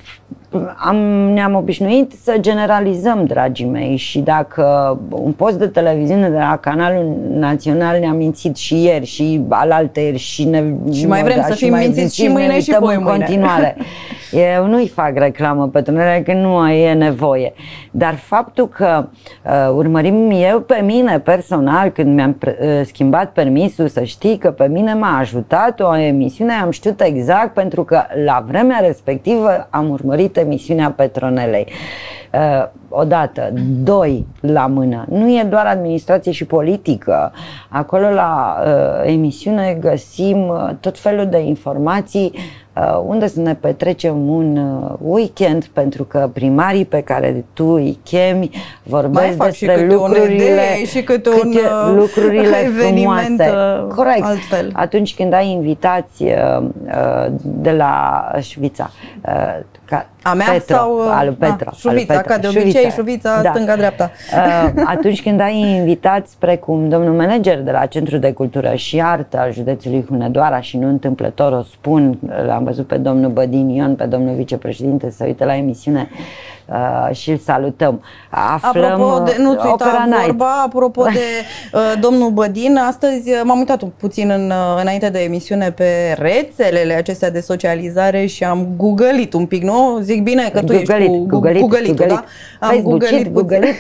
am, ne-am obișnuit să generalizăm, dragii mei, și dacă un post de televiziune de la Canalul Național ne-a mințit și ieri și alaltăieri și ne și mai vrem da, să fim mințiți și mâine și poi în continuare. Eu nu-i fac reclamă pe tunele, că nu e nevoie. Dar faptul că uh, urmărim eu pe mine personal, când mi-am uh, schimbat permisul, să știi că pe mine m-a ajutat o emisiune, am știut exact, pentru că la vremea respectivă am urmărit emisiunea Petronelei. Uh, odată, doi la mână. Nu e doar administrație și politică. Acolo la uh, emisiune găsim uh, tot felul de informații uh, unde să ne petrecem un uh, weekend, pentru că primarii pe care tu îi chemi vorbesc despre lucrurile și câte un uh, lucrurile eveniment frumoase. Corect. Altfel. Atunci când ai invitați uh, uh, de la Șuvița, uh, ca a mea Petro, sau al Petro, Șuvița, al Petro, ca de obicei, Șuvița, da. stânga-dreapta. Uh, atunci când ai invitați precum domnul manager de la Centrul de Cultură și Artă al județului Hunedoara, și nu întâmplător o spun, l-am văzut pe domnul Bădin Ion, pe domnul vicepreședinte, să uite la emisiune uh, și îl salutăm. Aflăm apropo de, nu-ți uita vorba, Night. apropo de uh, domnul Bădin, astăzi m-am uitat puțin în, înainte de emisiune pe rețelele acestea de socializare și am googlit un pic, nu? Zic bine că tu googlit, ești cu googlit, googlit, googlit. da? Am Facebook, googlit, googlit.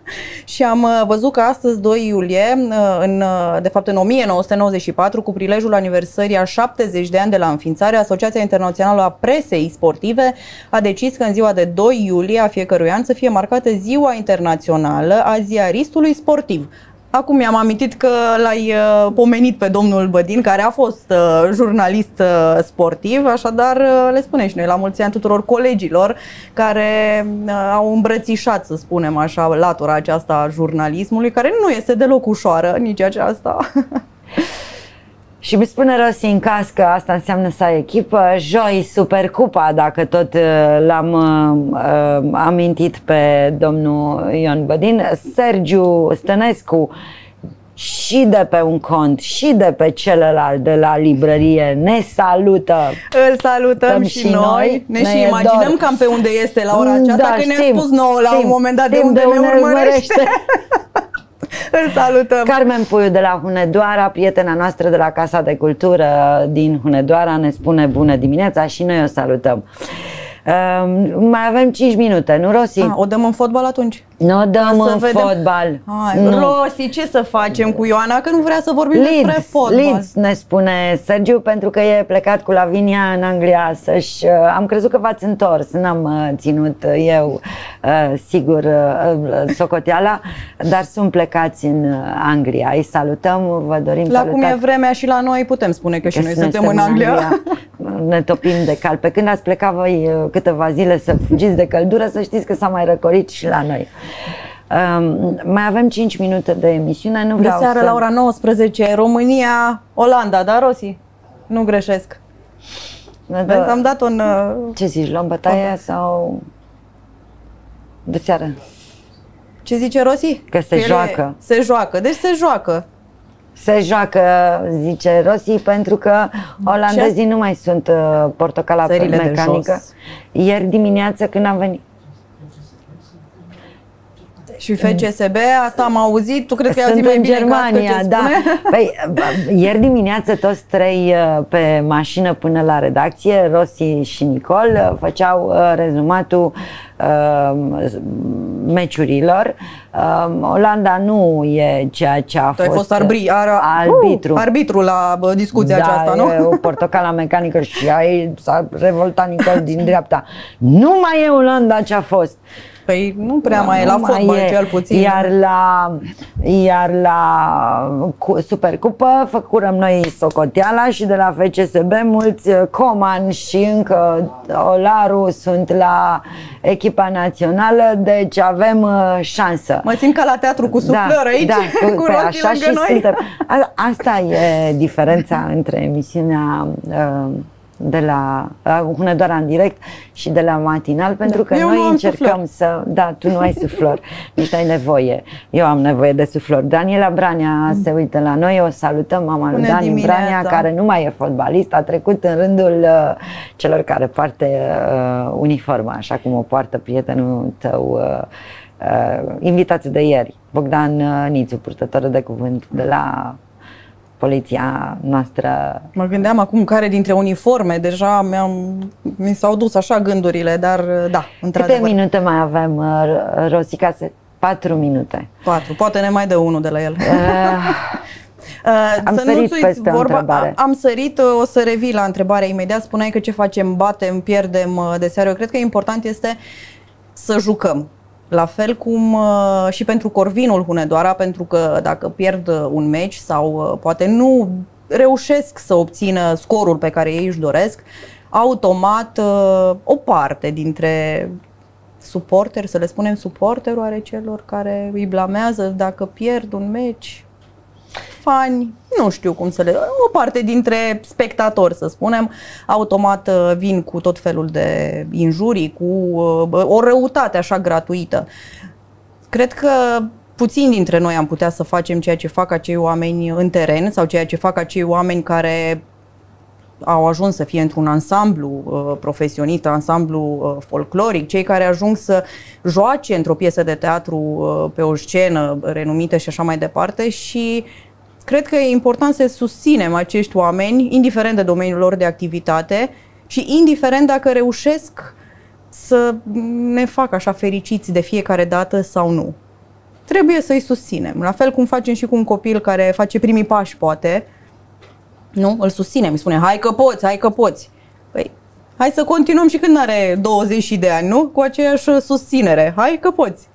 și am văzut că astăzi, doi iulie, în, de fapt în o mie nouă sute nouăzeci și patru, cu prilejul aniversării a șaptezeci de ani de la înființare, Asociația Internațională a Presei Sportive a decis că în ziua de doi iulie a fiecărui an să fie marcată Ziua Internațională a Ziaristului Sportiv. Acum mi-am amintit că l-ai uh, pomenit pe domnul Bădin, care a fost uh, jurnalist uh, sportiv, așadar uh, le spunem și noi la mulți ani tuturor colegilor care uh, au îmbrățișat, să spunem așa, latura aceasta a jurnalismului, care nu este deloc ușoară, nici aceasta. Și mi spune Rosi în caz că asta înseamnă să ai echipă. Joi Supercupa, dacă tot l-am uh, amintit pe domnul Ion Bădin. Sergiu Stănescu, și de pe un cont și de pe celălalt de la librărie, ne salută. Îl salutăm și, și noi. Ne, ne și imaginăm dor. Cam pe unde este la ora aceasta, da, că știm, ne-a spus nouă la știm, un moment dat de unde, de unde ne urmărește. urmărește. Îl salutăm. Carmen Puiu de la Hunedoara, prietena noastră de la Casa de Cultură din Hunedoara, ne spune bună dimineața și noi o salutăm. Uh, mai avem cinci minute, nu, Rosi? Ah, o dăm în fotbal atunci? Nu o dăm în vedem. fotbal. Hai, nu. Rosi, ce să facem cu Ioana? Că nu vrea să vorbim Leeds, despre fotbal. Leeds, ne spune Sergiu, pentru că e plecat cu Lavinia în Anglia să-și... Uh, am crezut că v-ați întors, n-am uh, ținut eu, uh, sigur, uh, socoteala, dar sunt plecați în uh, Anglia. Îi salutăm, vă dorim la salutare. Cum e vremea și la noi, putem spune că, că și noi suntem în Anglia. Anglia. Ne topim de cald. Pe când ați plecat voi uh, câteva zile să fugiți de căldură, să știți că s-a mai răcorit și la noi. Um, mai avem cinci minute de emisiune. Nu vreau de seară să... la ora nouăsprezece, România, Olanda, da, Rosi? Nu greșesc. Da. Am dat un... Ce zici, luăm bătaia sau de seară? Ce zice Rossi? Că se Ele joacă. Se joacă, deci se joacă. Se joacă, zice Rossi, pentru că olandezii nu mai sunt uh, portocala mecanică. Ieri dimineață când am venit. Și F C S B, asta am auzit, tu crezi că sunt ea zi mai în bine Germania, da. Păi, ieri dimineață toți trei pe mașină până la redacție, Rossi și Nicol, făceau rezumatul uh, meciurilor. Uh, Olanda nu e ceea ce a tu fost, ai fost arbri, ar, arbitru. Uh, arbitru la discuția da, aceasta, nu? E o portocala mecanică și ai s-a revoltat Nicol din dreapta. Nu mai e Olanda ce a fost. Păi nu prea mai e la fotbal, e. Cel puțin. Iar la, iar la Supercupă făcurăm noi socoteala și de la F C S B mulți Coman și încă Olaru sunt la echipa națională, deci avem uh, șansă. Mă simt ca la teatru cu suflări da, aici, da, cu, cu pe așa și noi. Suntem. A, asta e diferența între emisiunea uh, de la Hunedoara în direct și de la matinal, pentru că eu noi încercăm suflor. să... Da, tu nu ai suflor, nici ai nevoie. Eu am nevoie de suflor. Daniela Branea mm. se uită la noi, o salutăm, mama lui Dani dimineața. Branea, care nu mai e fotbalist, a trecut în rândul uh, celor care poartă uh, uniforma, așa cum o poartă prietenul tău, uh, uh, invitatul de ieri, Bogdan uh, Nițu, purtător de cuvânt de la poliția noastră. Mă gândeam acum care dintre uniforme, deja mi-am, mi s-au dus așa gândurile, dar da, într-adevăr. Câte minute mai avem, Rosica? Patru minute. Patru, poate ne mai dă unul de la el. Uh, uh, am sărit peste o întrebare. Am sărit, o să revii la întrebarea imediat. Spuneai că ce facem, batem, pierdem de seară. Eu cred că important este să jucăm. La fel cum uh, și pentru Corvinul Hunedoara, pentru că dacă pierd un meci sau uh, poate nu reușesc să obțină scorul pe care ei își doresc, automat uh, o parte dintre suporteri, să le spunem suporterul are celor care îi blamează dacă pierd un meci, fani, nu știu cum să le... O parte dintre spectatori, să spunem, automat vin cu tot felul de injurii, cu o răutate așa gratuită. Cred că puțini dintre noi am putea să facem ceea ce fac acei oameni în teren sau ceea ce fac acei oameni care au ajuns să fie într-un ansamblu uh, profesionist, ansamblu uh, folcloric, cei care ajung să joace într-o piesă de teatru uh, pe o scenă renumită și așa mai departe și cred că e important să susținem acești oameni, indiferent de domeniul lor de activitate și indiferent dacă reușesc să ne facă așa fericiți de fiecare dată sau nu. Trebuie să-i susținem. La fel cum facem și cu un copil care face primii pași, poate, nu? Îl susținem, îi spunem, hai că poți, hai că poți. Păi, hai să continuăm și când are douăzeci de ani, nu? Cu aceeași susținere. Hai că poți.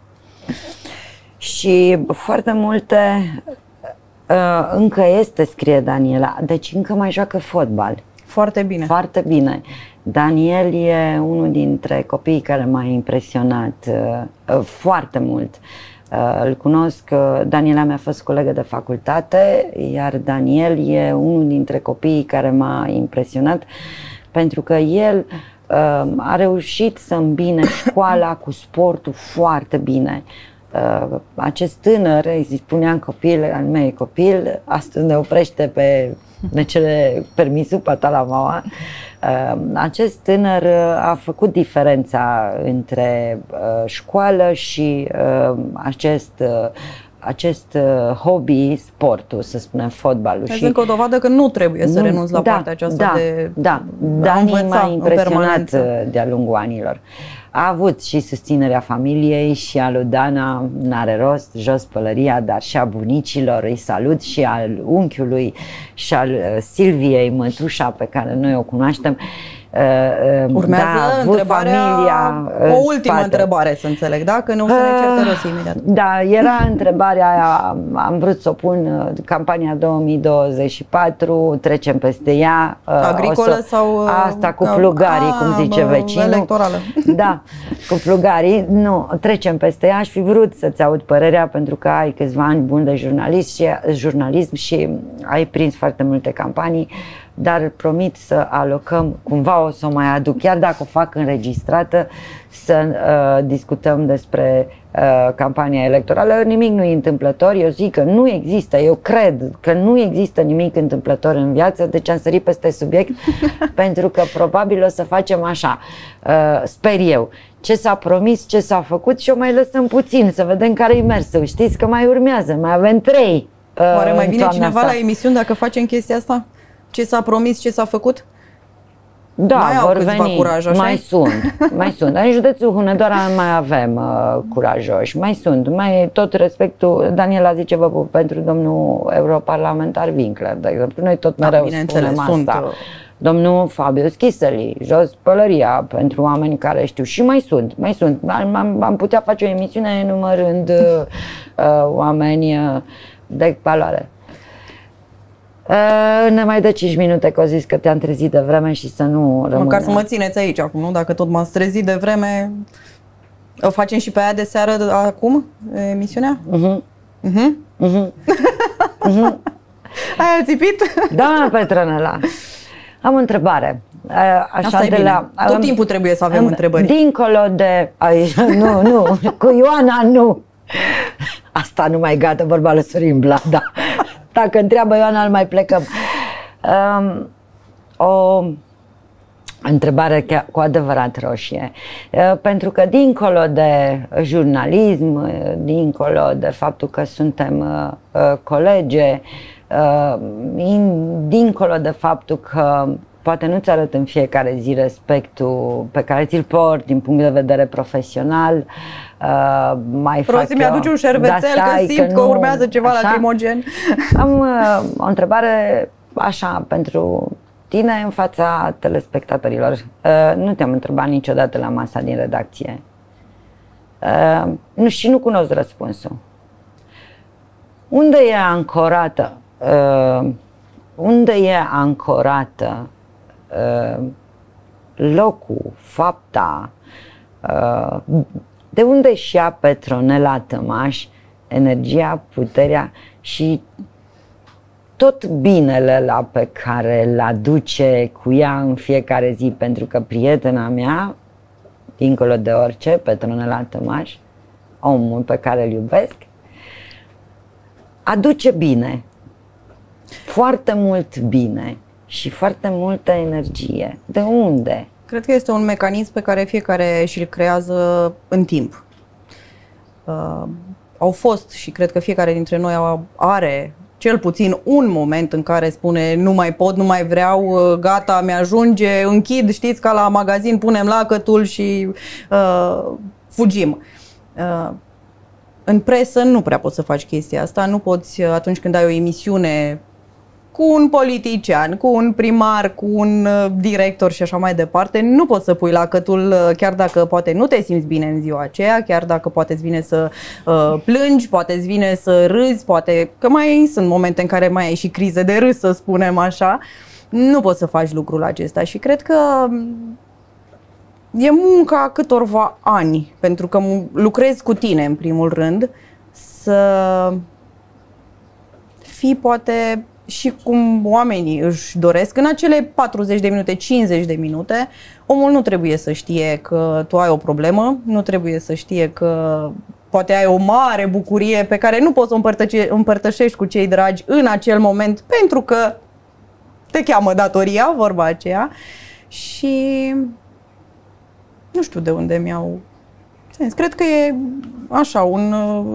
Și foarte multe... Uh, încă este, scrie Daniela, deci încă mai joacă fotbal. Foarte bine. Foarte bine. Daniel e unul dintre copiii care m-a impresionat uh, foarte mult. Uh, îl cunosc, uh, Daniela mi-a fost colegă de facultate, iar Daniel e unul dintre copiii care m-a impresionat pentru că el uh, a reușit să îmbine școala cu sportul foarte bine. Uh, acest tânăr, îi spuneam copil, al meu e copil, astăzi ne oprește pe ne cere permisul pe ta la mama. Uh, acest tânăr a făcut diferența între uh, școală și uh, acest uh, acest uh, hobby, sportul, să spunem, fotbalul. Și încă o dovadă că nu trebuie să nu, renunți la da, partea aceasta da, de da. Dani m-a impresionat de-a lungul anilor. A avut și susținerea familiei și a lui Dana, n-are rost, jos pălăria, dar și a bunicilor, îi salut, și al unchiului și al Silviei, mătușa pe care noi o cunoaștem. Urmează da, întrebarea, familia, o ultimă spate. întrebare, să înțeleg, da? Că nu o să ne certe Rossi imediat. Da, era întrebarea aia, am vrut să o pun, campania două mii douăzeci și patru, trecem peste ea. Agricolă să, sau... Asta cu plugarii, a, cum zice bă, vecinul. Electorală. Da, cu plugarii, nu, trecem peste ea. Aș fi vrut să-ți aud părerea, pentru că ai câțiva ani buni de jurnalist și, jurnalism și ai prins foarte multe campanii. dar promit să alocăm, cumva o să o mai aduc, chiar dacă o fac înregistrată, să uh, discutăm despre uh, campania electorală. Nimic nu e întâmplător, eu zic că nu există, eu cred că nu există nimic întâmplător în viață, deci am sărit peste subiect pentru că probabil o să facem așa, uh, sper eu, ce s-a promis, ce s-a făcut și o mai lăsăm puțin, să vedem care-i mersul. Știți că mai urmează, mai avem trei. Uh, Oare mai vine cineva asta. la emisiuni dacă facem chestia asta? Ce s-a promis, ce s-a făcut? Da, mai vor au veni, curaj, așa? mai sunt, mai sunt. În județul Hunedoara mai avem uh, curajoși, mai sunt, mai tot respectul, Daniela zice vă pup pentru domnul europarlamentar Winkler, de exemplu, noi tot mereu da, spunem asta. Sunt, uh... Domnul Fabius Chiseli, jos pălăria, pentru oameni care știu, și mai sunt, mai sunt. Am, am putea face o emisiune numărând uh, oameni uh, de valoare. Uh, ne mai dă cinci minute, că o zis că te-am trezit de vreme și să nu rămână. Măcar să mă țineți aici acum, nu? Dacă tot m-ați trezit de vreme, o facem și pe aia de seară de, acum, emisiunea? Uh-huh. Uh-huh. Uh-huh. Uh-huh. Ai țipit? Da, Petronela, am o întrebare. Așa Asta de e la, Tot am, timpul trebuie să avem întrebări. Dincolo de... Ai, nu, nu, cu Ioana nu. Asta nu mai gata, vorba lui Sorin Blada. Dacă întreabă Ioana, îl mai plecăm. Um, o întrebare cu adevărat roșie. Uh, pentru că dincolo de jurnalism, uh, dincolo de faptul că suntem uh, uh, colege, uh, in, dincolo de faptul că poate nu-ți arăt în fiecare zi respectul pe care ți-l port din punct de vedere profesional, uh, mai Vreau să mi-aduci un șervețel, da, că simt că, că urmează ceva așa, lacrimogen. Am uh, o întrebare așa pentru tine în fața telespectatorilor. Uh, nu te-am întrebat niciodată la masa din redacție. Uh, nu, și nu cunosc răspunsul. Unde e ancorată? Uh, unde e ancorată uh, locul, fapta, uh, de unde își ia Petronela Tămaș energia, puterea și tot binele la pe care îl aduce cu ea în fiecare zi, pentru că prietena mea, dincolo de orice, Petronela Tămaș, omul pe care îl iubesc, aduce bine, foarte mult bine și foarte multă energie. De unde? Cred că este un mecanism pe care fiecare și-l creează în timp. Uh, au fost și cred că fiecare dintre noi are cel puțin un moment în care spune nu mai pot, nu mai vreau, gata, mi-ajunge, închid, știți, ca la magazin, punem lacătul și uh, fugim. Uh, în presă nu prea poți să faci chestia asta, nu poți atunci când ai o emisiune cu un politician, cu un primar, cu un director și așa mai departe, nu poți să pui lacătul chiar dacă poate nu te simți bine în ziua aceea, chiar dacă poate îți vine să uh, plângi, poate îți vine să râzi, poate că mai sunt momente în care mai ai și crize de râs, să spunem așa. Nu poți să faci lucrul acesta și cred că e munca câtorva ani, pentru că lucrezi cu tine în primul rând, să fii poate și cum oamenii își doresc. În acele patruzeci de minute, cincizeci de minute, omul nu trebuie să știe că tu ai o problemă, nu trebuie să știe că poate ai o mare bucurie pe care nu poți să o împărtășești cu cei dragi în acel moment, pentru că te cheamă datoria, vorba aceea. Și nu știu de unde mi-au sens. Cred că e așa un...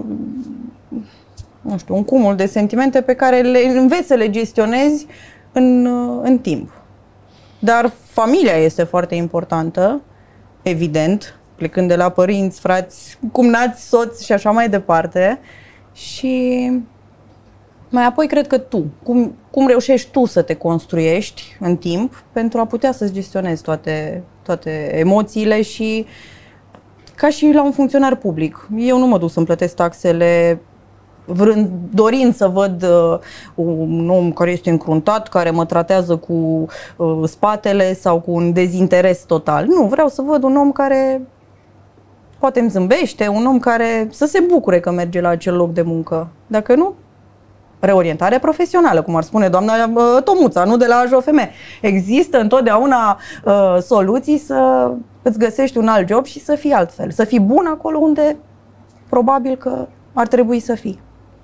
nu știu, un cumul de sentimente pe care le înveți să le gestionezi în, în timp. Dar familia este foarte importantă, evident, plecând de la părinți, frați, cumnați, soți și așa mai departe. Și mai apoi cred că tu, cum, cum reușești tu să te construiești în timp pentru a putea să-ți gestionezi toate, toate emoțiile și ca și la un funcționar public. Eu nu mă duc să-mi plătesc taxele vrând, dorind să văd uh, un om care este încruntat, care mă tratează cu uh, spatele sau cu un dezinteres total. Nu, vreau să văd un om care poate îmi zâmbește, un om care să se bucure că merge la acel loc de muncă. Dacă nu, reorientare profesională, cum ar spune doamna uh, Tomuța, nu de la A J O F M. Există întotdeauna uh, soluții să îți găsești un alt job și să fii altfel, să fii bun acolo unde probabil că ar trebui să fii.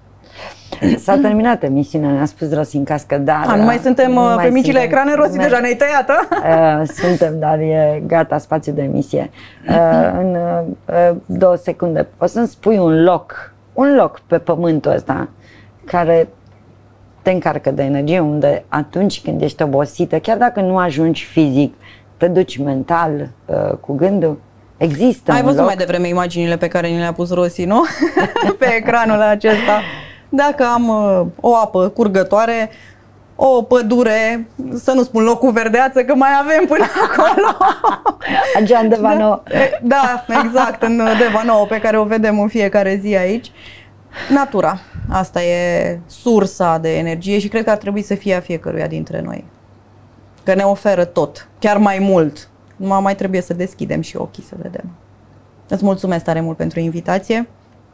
S-a terminat emisiunea, ne-a spus Rosi Cască, dar... A, nu mai suntem nu pe micile suntem, ecrane, Rosi, deja ne-ai tăiat, uh, Suntem, dar e gata spațiu de emisie. Uh, în uh, două secunde, o să-mi spui un loc, un loc pe pământul ăsta care te încarcă de energie, unde atunci când ești obosită, chiar dacă nu ajungi fizic, te duci mental uh, cu gândul? Există Ai văzut loc? mai devreme imaginile pe care ni le-a pus Rosi, nu? Pe ecranul acesta. Dacă am uh, o apă curgătoare, o pădure, să nu spun loc cu verdeață, că mai avem până acolo. Agean de Vano. Da, da, exact, în Devano, pe care o vedem în fiecare zi aici. Natura. Asta e sursa de energie și cred că ar trebui să fie a fiecăruia dintre noi. Că ne oferă tot, chiar mai mult. Numai mai trebuie să deschidem și ochii să vedem. Îți mulțumesc tare mult pentru invitație.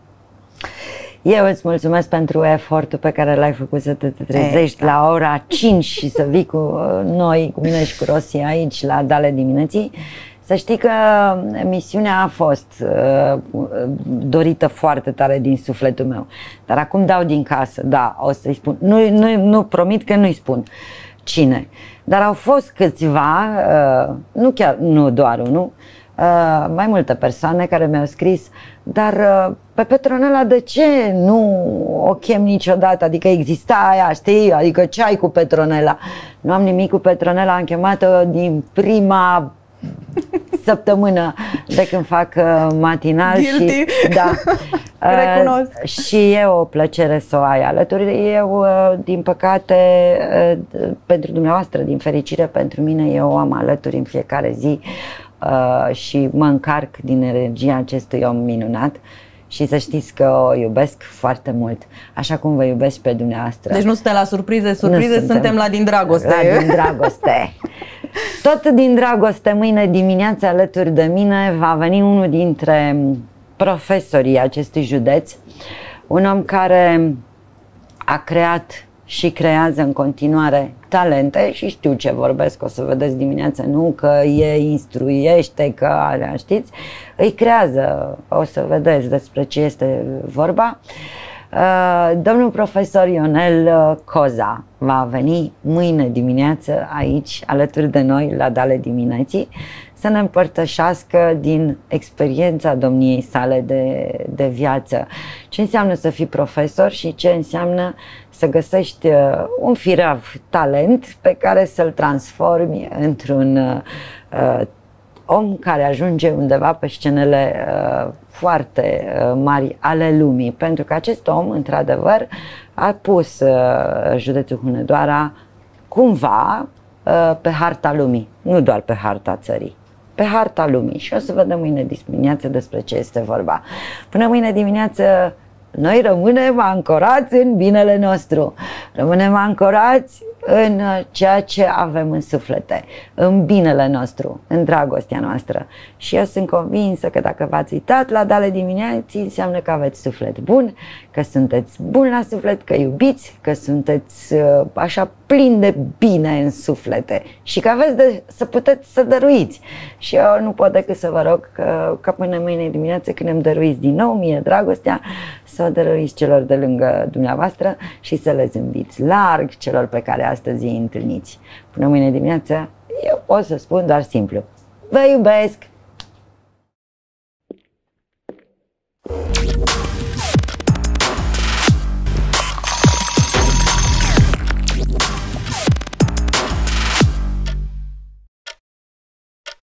Eu îți mulțumesc pentru efortul pe care l-ai făcut să te trezești e, la ora cinci și să vii cu noi, cu mine și cu Rosi aici la Dale Dimineții. Să știi că emisiunea a fost uh, dorită foarte tare din sufletul meu. Dar acum dau din casă, da, o să-i spun. Nu, nu, nu promit că nu-i spun cine. Dar au fost câțiva, uh, nu chiar, nu doar unul, uh, mai multe persoane care mi-au scris, dar uh, pe Petronela de ce nu o chem niciodată? Adică exista aia, știi? Adică ce ai cu Petronela? Nu am nimic cu Petronela, am chemat-o din prima săptămână de când fac uh, matinal. Guilty. Și da, Recunosc. Uh, și e o plăcere să o ai alături. Eu, uh, din păcate, uh, pentru dumneavoastră, din fericire pentru mine, eu o am alături în fiecare zi uh, și mă încarc din energia acestui om minunat. Și să știți că o iubesc foarte mult, așa cum vă iubesc pe dumneavoastră. Deci nu suntem la surprize, surprize, suntem, suntem la din dragoste. La din dragoste. Tot din dragoste, mâine dimineața alături de mine va veni unul dintre profesorii acestui județ, un om care a creat și creează în continuare talente și știu ce vorbesc, o să vedeți dimineața, nu că e instruiește, că alea, știți, îi creează, o să vedeți despre ce este vorba. Domnul profesor Ionel Coza va veni mâine dimineață aici alături de noi la Dale Dimineții să ne împărtășească din experiența domniei sale de, de viață. Ce înseamnă să fii profesor și ce înseamnă să găsești un firav talent pe care să-l transformi într-un uh, om care ajunge undeva pe scenele uh, foarte uh, mari ale lumii. Pentru că acest om, într-adevăr, a pus uh, județul Hunedoara cumva uh, pe harta lumii, nu doar pe harta țării, pe harta lumii. Și o să vedem mâine dimineață despre ce este vorba. Până mâine dimineață noi rămânem ancorați în binele nostru, rămânem ancorați în ceea ce avem în suflete, în binele nostru, în dragostea noastră. Și eu sunt convinsă că dacă v-ați uitat la Dale Dimineții, înseamnă că aveți suflet bun, că sunteți buni la suflet, că iubiți, că sunteți uh, așa plini de bine în suflete și că aveți de, să puteți să dăruiți. Și eu nu pot decât să vă rog că, că până mâine dimineață, când îmi dăruiți din nou mie dragostea, să o dăruiți celor de lângă dumneavoastră și să le zâmbiți larg celor pe care astăzi îi întâlniți. Până mâine dimineață, eu pot să spun doar simplu: vă iubesc!